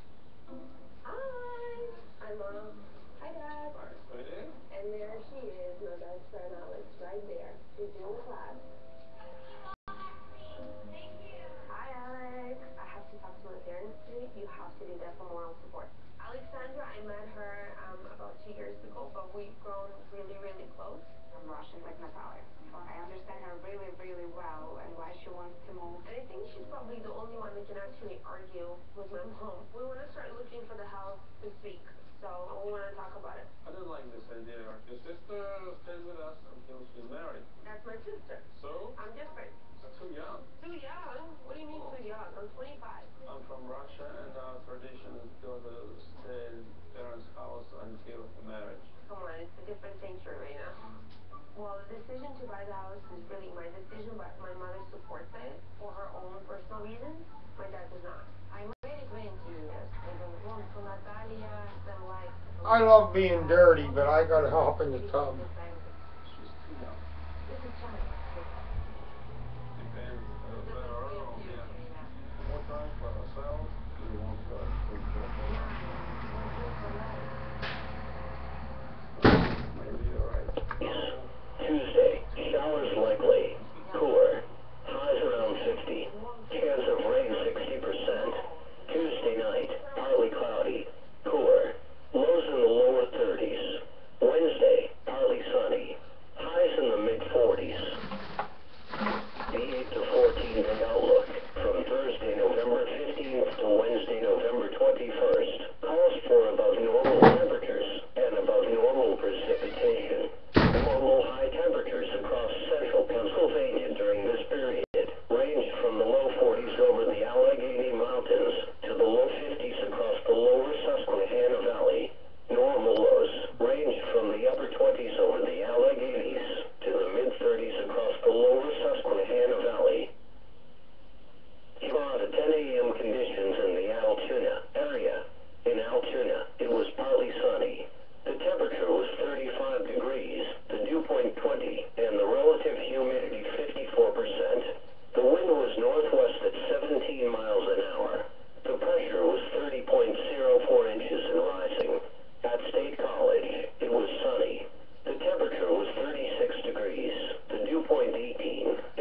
Hi! Hi, Mom. Hi, Dad. Hi, sweetie. And there she is, my best friend Alex, right there. She's doing the class. Hi, Alex. I have to talk to my parents today. You have to do that for moral support. Alexandra, I met her about 2 years ago, but we've grown really, really close. I'm Russian like Natalia. I understand her really, really well and why she wants to move. And I think she's probably the only one that can actually argue with my mom. We want to start looking for the house this week, so we want to talk about it. I don't like this idea. Your sister stayed with us until she's married. That's my sister. So? I'm different. Too young. Too young? What do you mean too young? I'm 25. I'm from Russia, and our tradition is go to stay in parents' house until marriage. Come on, it's a different century right now. Well, the decision to buy the house is really my decision, but my mother supports it for her own personal reasons. My dad does not. I'm already 20 years. I don't want for Natalia, then like... I love being dirty, but I gotta hop in the tub. She's too young. This is China. Depends. Around, yeah. More time for ourselves. We want to take care of her. Maybe you're right. Tuesday, showers likely. Cooler. Highs around 50. Chance of rain 60%. Tuesday night, partly cloudy. Cooler. Lows in the lower 30s. Wednesday, partly sunny. Highs in the mid-40s. The 8 to 14 day outlook from Thursday, November 15th to Wednesday, November 21st calls for above normal temperatures and above normal precipitation. Normal high temperatures across central Pennsylvania during this period range from the low 40s over the Allegheny Mountains to the low 50s across the lower Susquehanna Valley. Normal lows range from the upper 20s over the Alleghenies to the mid-30s across the lower Susquehanna Valley. Tomorrow to 10 a.m. conditions in the Altoona area. In Altoona, it was partly sunny. The temperature was 35 degrees, the dew point 20, and the relative humidity 54%. The wind was northwest at 17 miles an hour. The pressure was 30.04 inches and rising. At State College, it was sunny. The temperature was 36 degrees, the dew point 18,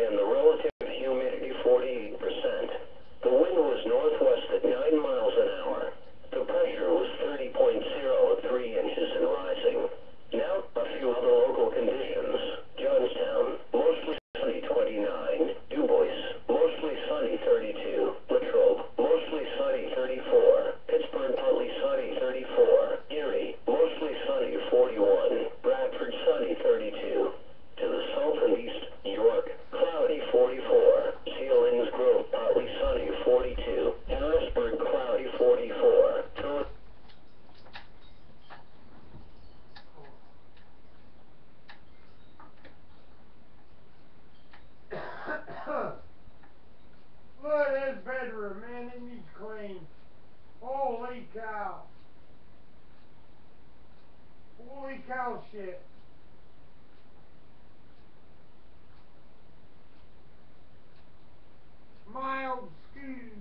sunny 32. Latrobe, mostly sunny 34. Pittsburgh, partly sunny 34. Erie, mostly sunny 41. Bradford, sunny 32. To the south and east, York, cloudy 44. Sealings Grove, partly sunny 42. Harrisburg, cloudy 44. Look at this bedroom, man. It needs clean. Holy cow. Holy cow shit. Mild excuse.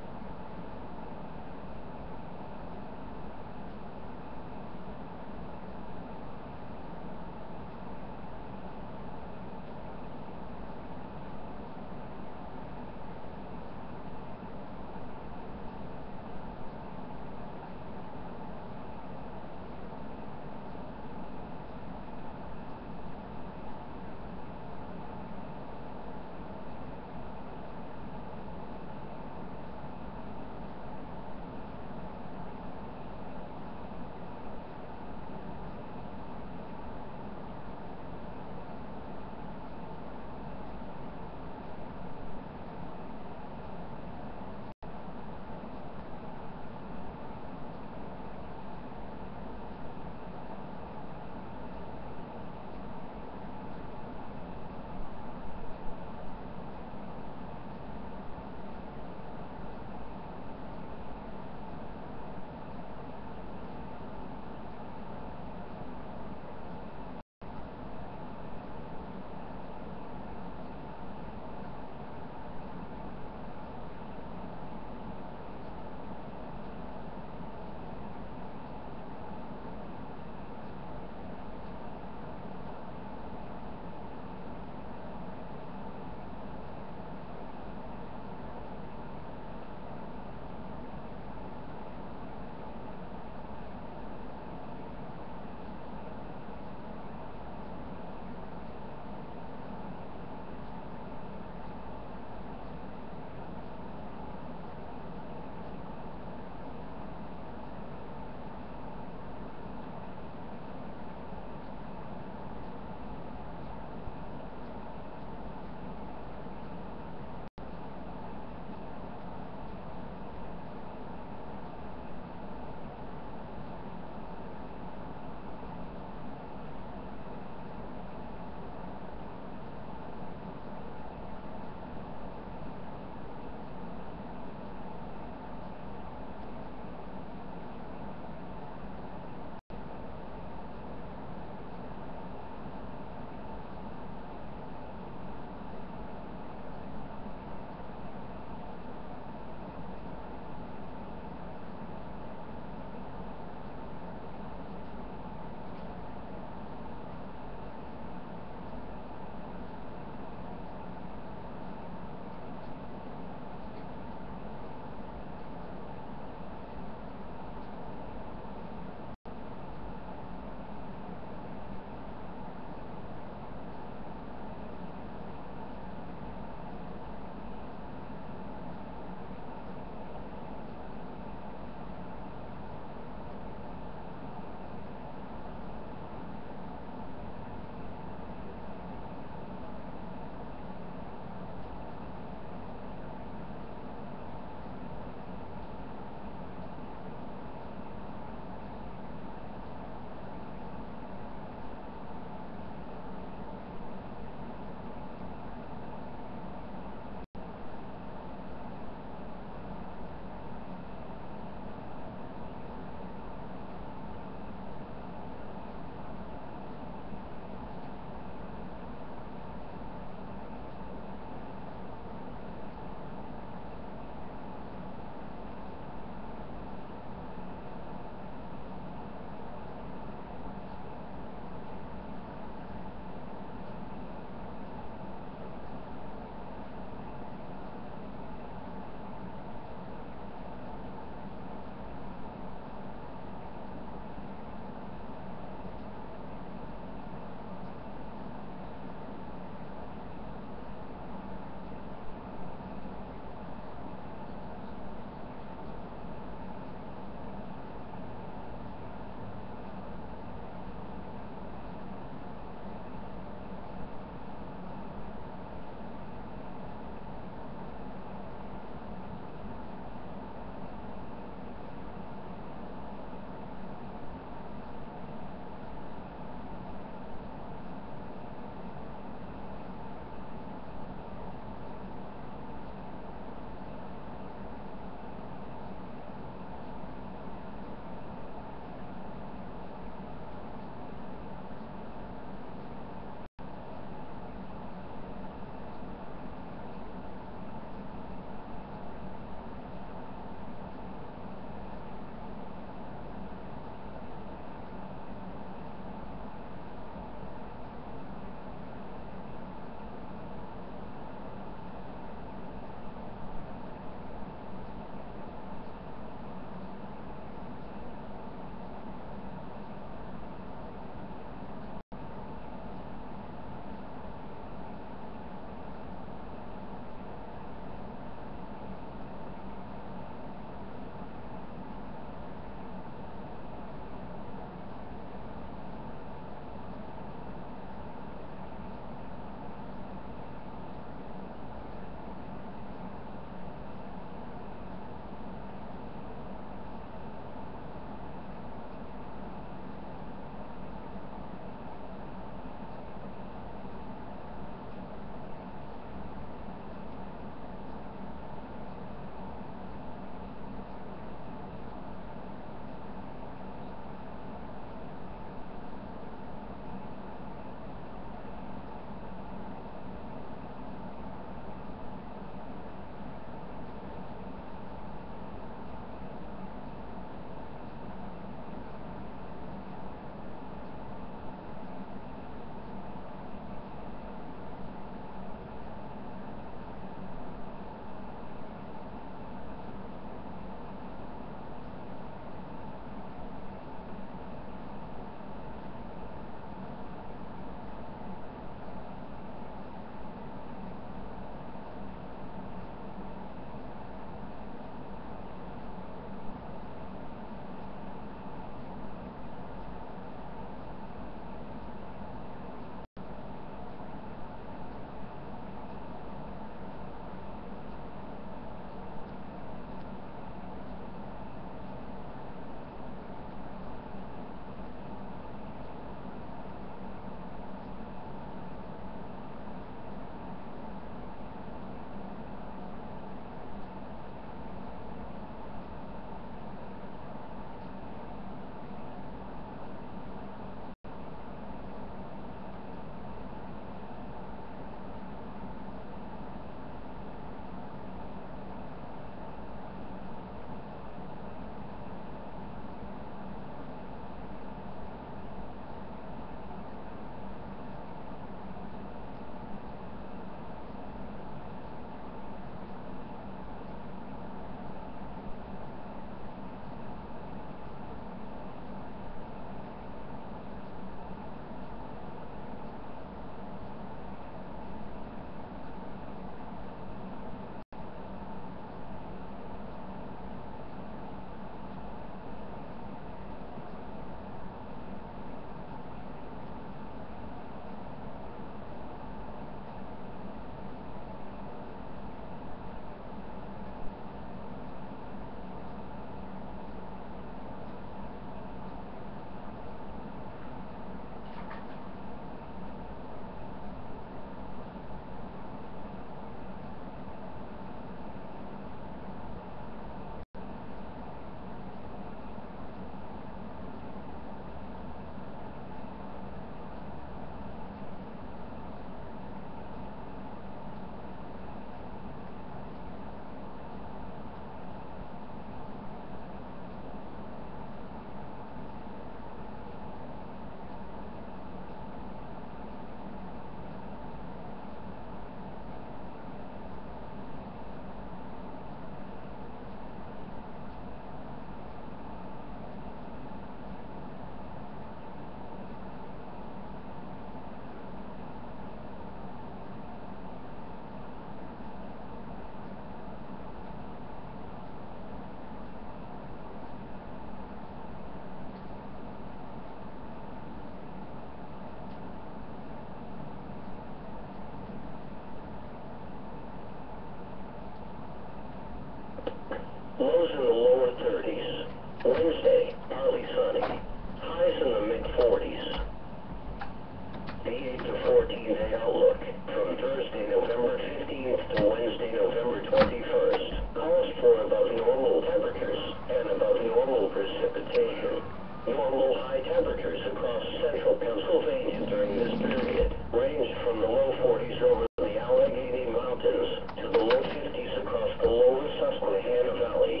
Lows in the lower 30s. Wednesday, partly sunny. Highs in the mid-40s. The 8 to 14-day outlook from Thursday, November 15th to Wednesday, November 21st calls for above normal temperatures and above normal precipitation. Normal high temperatures across central Pennsylvania during this period range from the low 40s over the Allegheny Mountains to the low 50s across the lower Susquehanna Valley.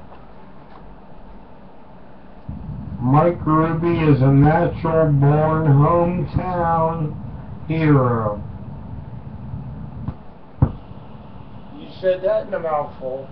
Mike Ruby is a natural-born hometown hero. You said that in a mouthful.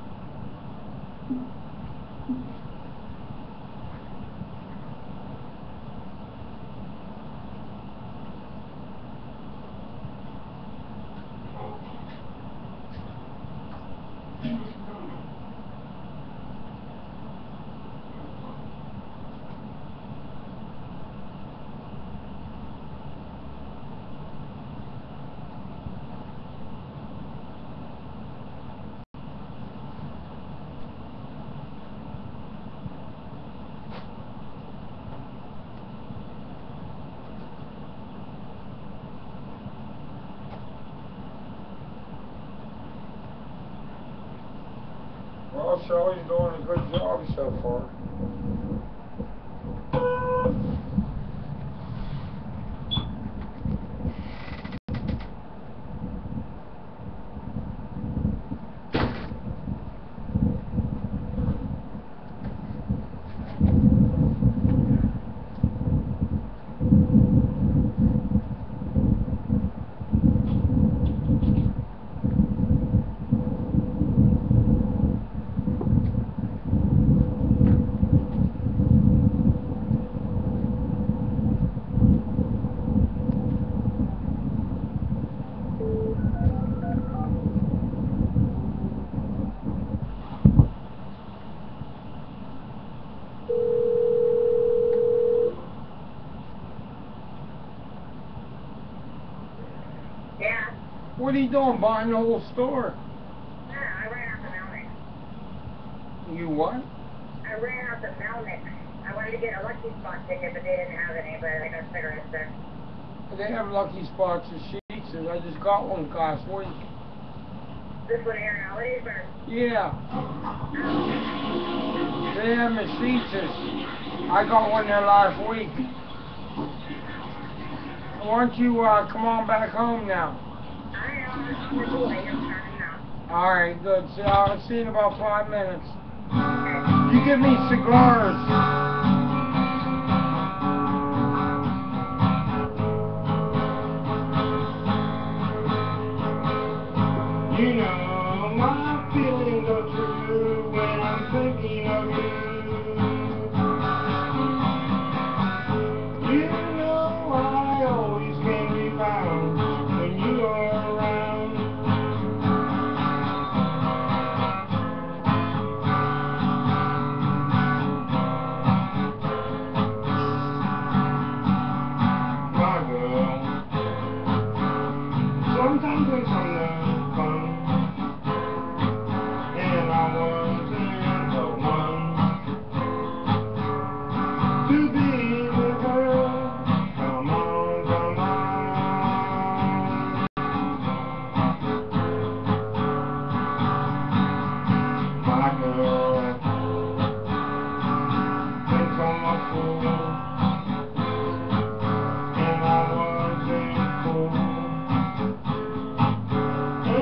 Well, Shelley's doing a good job so far. Yeah. What are you doing, buying the whole store? Yeah, I ran out the Melnick. You what? I ran out the Melnick. I wanted to get a Lucky Spot ticket, but they didn't have any, but I got cigarettes there. They have Lucky Spots or Sheets. I just got one last week. This one here in Leesburg. Yeah. They have Sheets. I got one there last week. Why don't you come on back home now? I know, I'm on the way. I'm turning now. Alright, good. So I'll see you in about 5 minutes. Okay. You give me cigars. You know my feelings are true when I'm thinking of you. You know I always can be found when you are around. My girl, sometimes when something's fun, and I wasn't the one to be the girl. Come on, come on, my girl. Think I'm a fool, and I wasn't cool,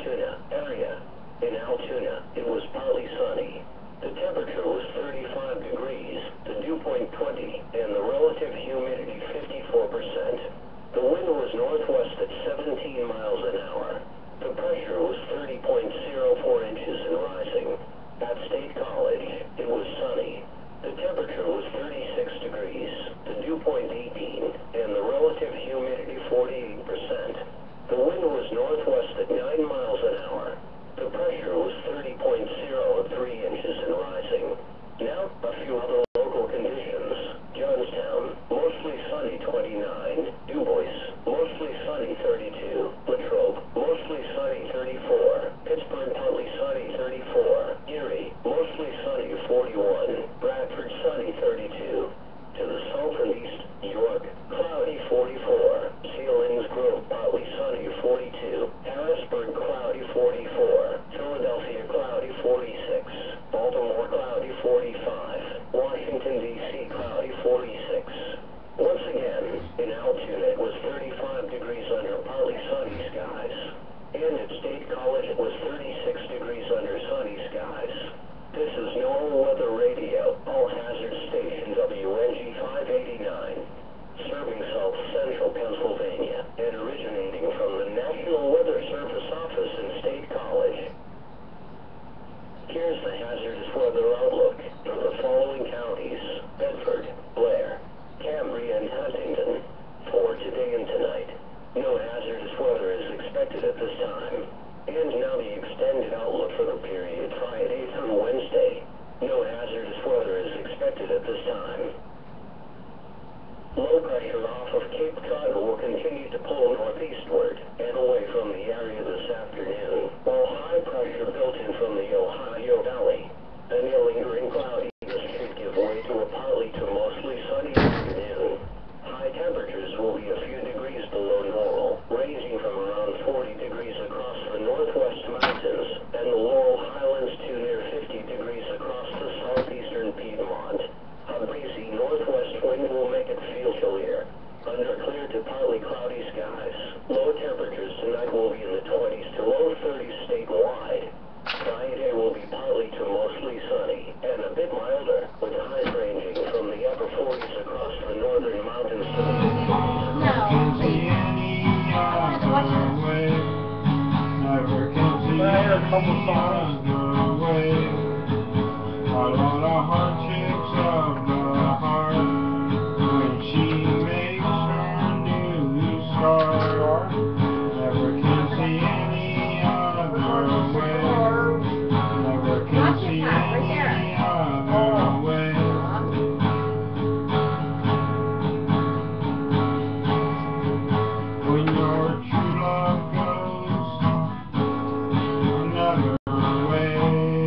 Altoona area. In Altoona, it was partly sunny. The temperature was 35 degrees, the dew point 20, and the relative humidity 54%. The wind was northwest at 17 miles an hour. The pressure was 30.04 inches and rising. At State College, it was sunny. The temperature was 36 degrees, the dew point 18, and the relative humidity 48%. The wind was northwest at 9 miles an hour. The pressure was 30.03 inches and rising. Now, a few other local conditions. Johnstown, mostly sunny 29. Du Bois, mostly sunny 32. Latrobe, mostly sunny 34. Pittsburgh, partly sunny 34. Erie, mostly sunny 41. Bradford, sunny 32. To the south and east, York, cloudy 44. Sealings Grove, partly sunny 42. Harrisburg, cloudy 44. Philadelphia, cloudy 46. Baltimore, cloudy 45. Washington, D.C., cloudy 46. Once again, in Altoona, it was 35 degrees under partly sunny skies. And at State College, it was 36 degrees under sunny skies. This is NOAA Weather Radio, all hazard station WNG 589, serving South Central Pennsylvania, and originating from the National Weather Service office in State College. Here's the hazardous weather outlook for the following counties: Bedford, Blair, Cambria, and Huntington, for today and tonight. No hazardous weather is expected at this time. And now the extended outlook for the period Friday through Wednesday. No hazardous weather is expected at this time. Low pressure off of Cape Cod will continue to pull northeastward and away from the area this afternoon, while high pressure built in from the Ohio Valley. And a lingering cloudiness should give way to a partly to mostly sunny afternoon. High temperatures will be a few degrees below normal, ranging from around 40 degrees across the northwest mountains and the Laurel Highlands to near 50 degrees across the southeastern Piedmont. A breezy northwest wind will make it feel chillier. Under clear to partly cloudy skies, low temperatures tonight will be in the 20s to low 30s statewide. Friday will be partly to mostly sunny and a bit milder, with highs ranging from the upper 40s across the northern mountains to the never can see any other way. A lot of hardships of the heart when she makes her new start. Never can see any other way. Never can see any other way. When your true love goes another way.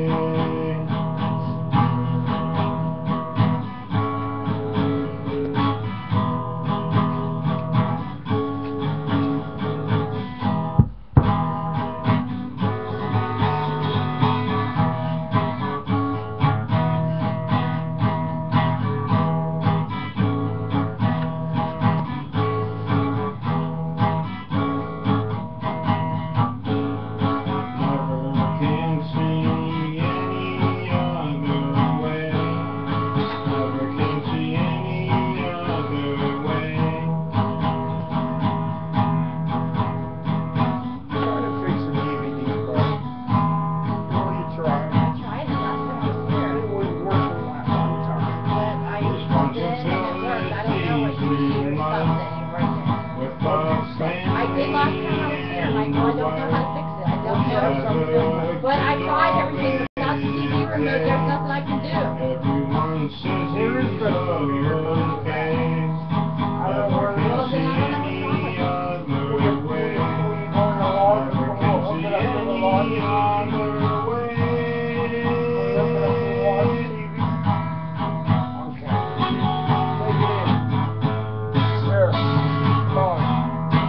But I tried everything without the TV remote. There's nothing I can do. Everyone says there is okay. I don't know where it is. Any other way. Never can see any other way. Okay. Take it in. There. Come on.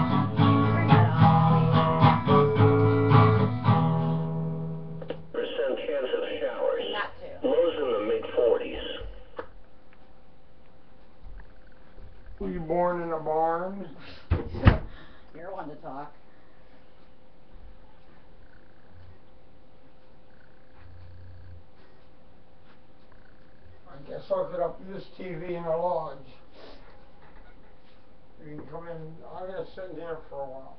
Chance of showers. Lows in the mid-40s. Were you born in a barn? You're one to talk. Guess I'll put up this TV in the lodge. You can come in. I'm going to sit in here for a while.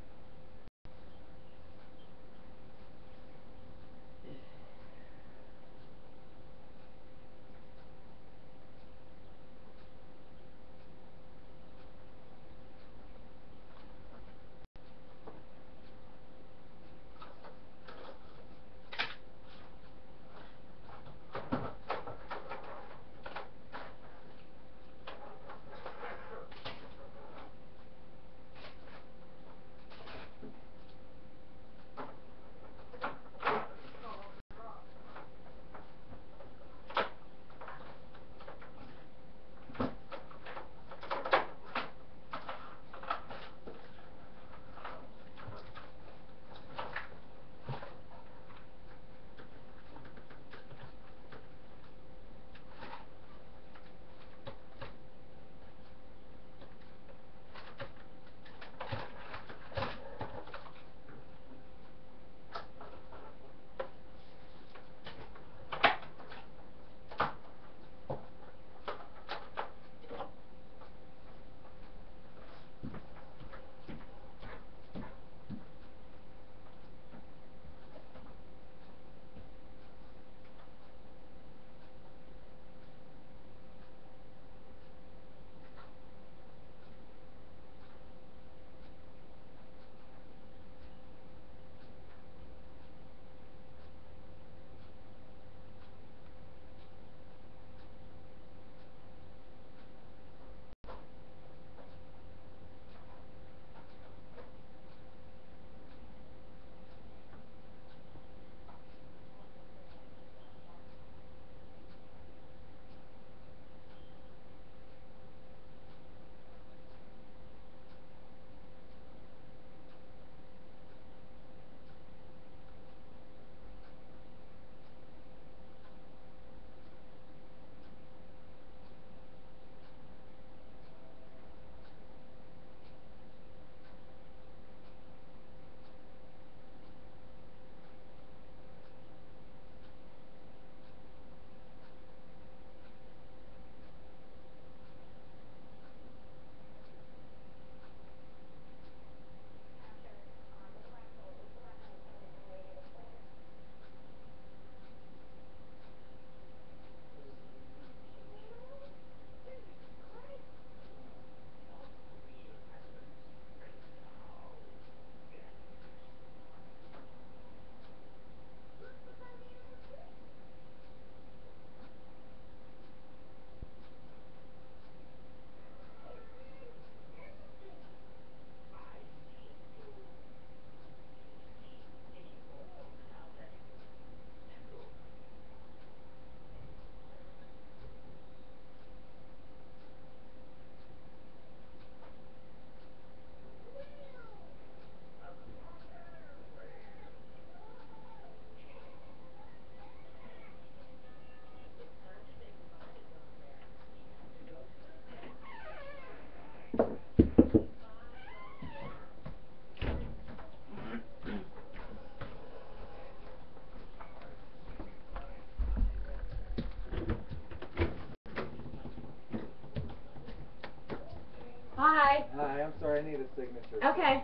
Hi. Hi, I'm sorry, I need a signature. Okay.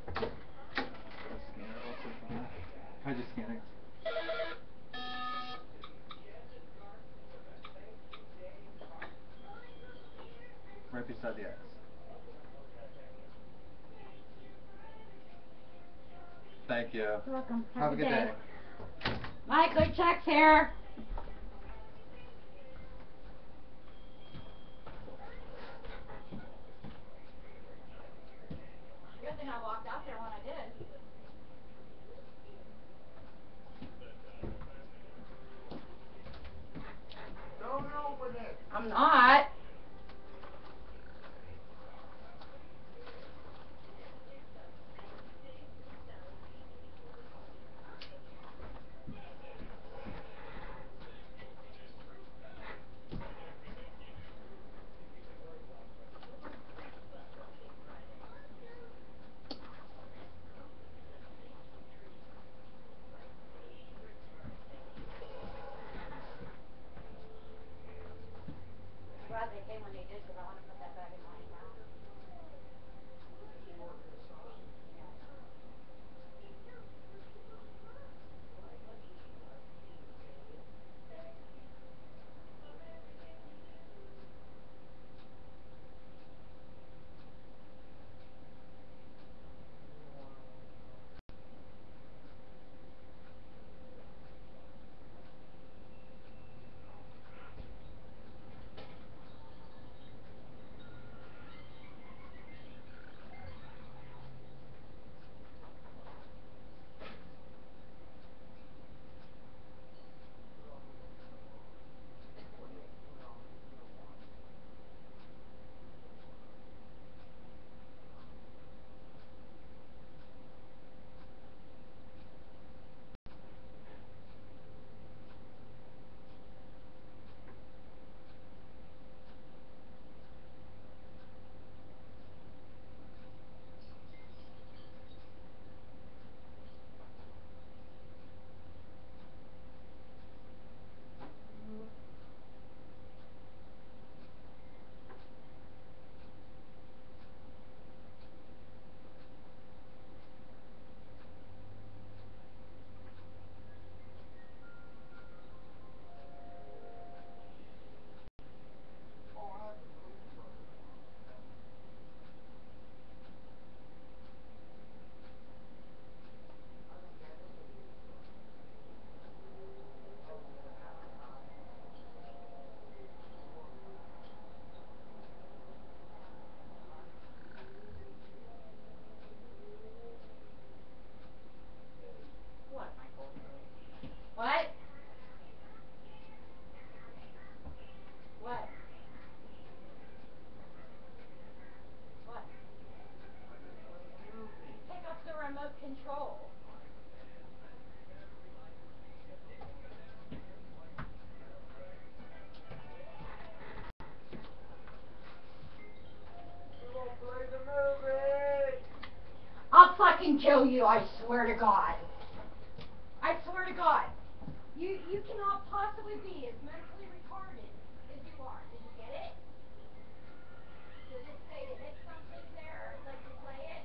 How'd you scan it? Right beside the X. Thank you. You're welcome. Have a good day. Mike, good checks here. Good thing I walked out there when I did. Don't open it. I'm not. fucking kill you, I swear to God. I swear to God. You cannot possibly be as mentally retarded as you are. Did you get it? Does it say to hit something there, like to play it?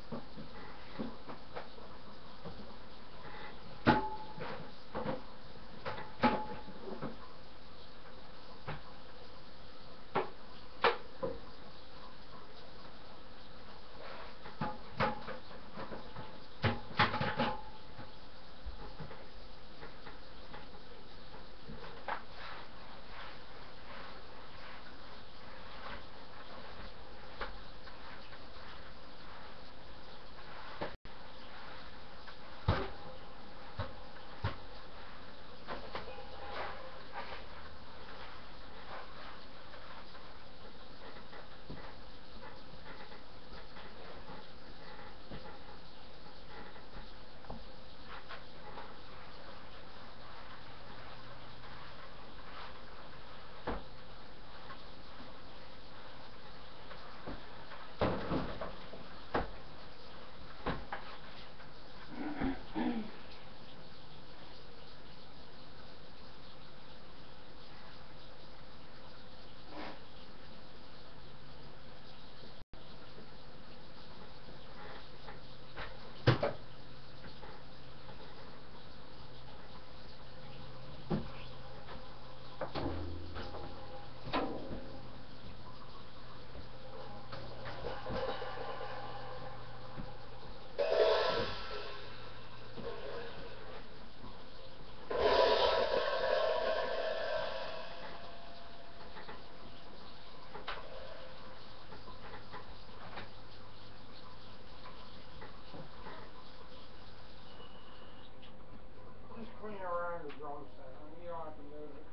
Just clean around the drum set. I mean, you don't have to move it.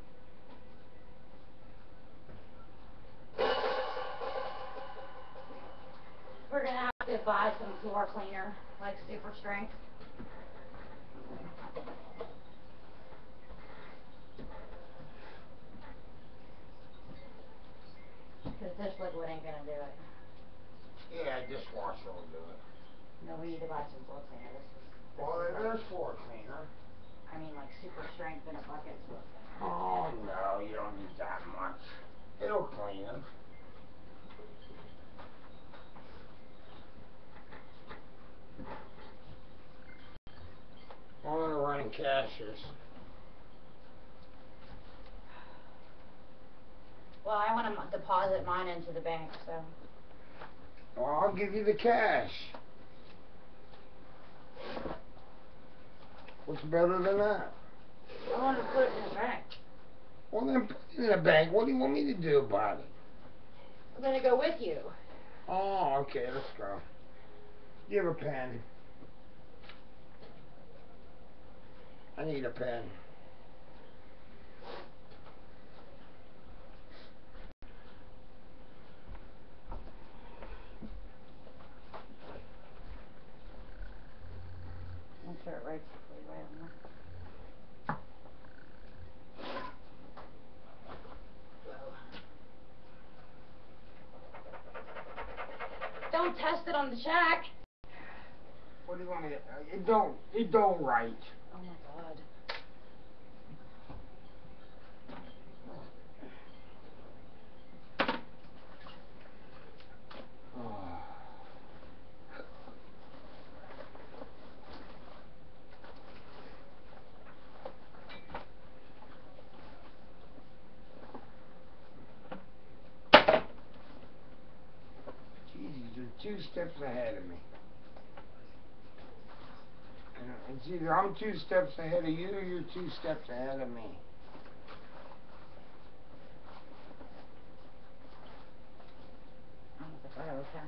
We're gonna have to buy some floor cleaner, like super strength. Because this liquid ain't gonna do it. Yeah, dishwasher will do it. No, we need to buy some floor cleaner. Well, there's floor cleaner. I mean, like super strength in a bucket. Oh, no, you don't need that much. It'll clean them. Only the running cashiers. Well, I want to deposit mine into the bank, so. Well, I'll give you the cash. What's better than that? I want to put it in the bank. Well, then put it in the bank. What do you want me to do about it? I'm gonna go with you. Oh, okay, let's go. Do you have a pen? I need a pen. Make sure it writes quickly right on there. Don't test it on the shack. What do you want me to? It don't write. Oh my god. Jesus, you're 2 steps ahead of me. And it's either I'm 2 steps ahead of you or you're 2 steps ahead of me. I don't think I have a pen.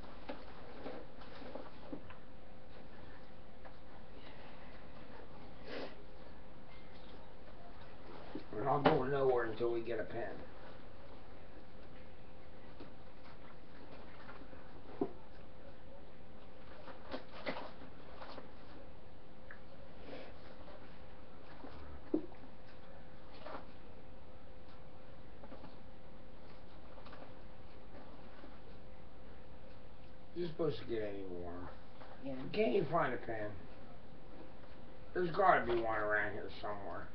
And I'll go nowhere until we get a pen. You're supposed to get any warmer. Yeah. Can't you find a pen? There's got to be one around here somewhere.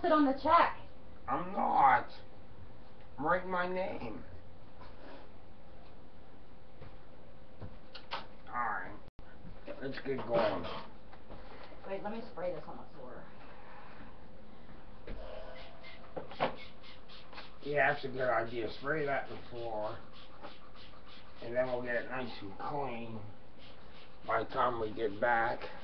it on the check. I'm not. I'm writing my name. Alright. Let's get going. Wait, let me spray this on the floor. Yeah, that's a good idea. Spray that in the floor. And then we'll get it nice and clean by the time we get back.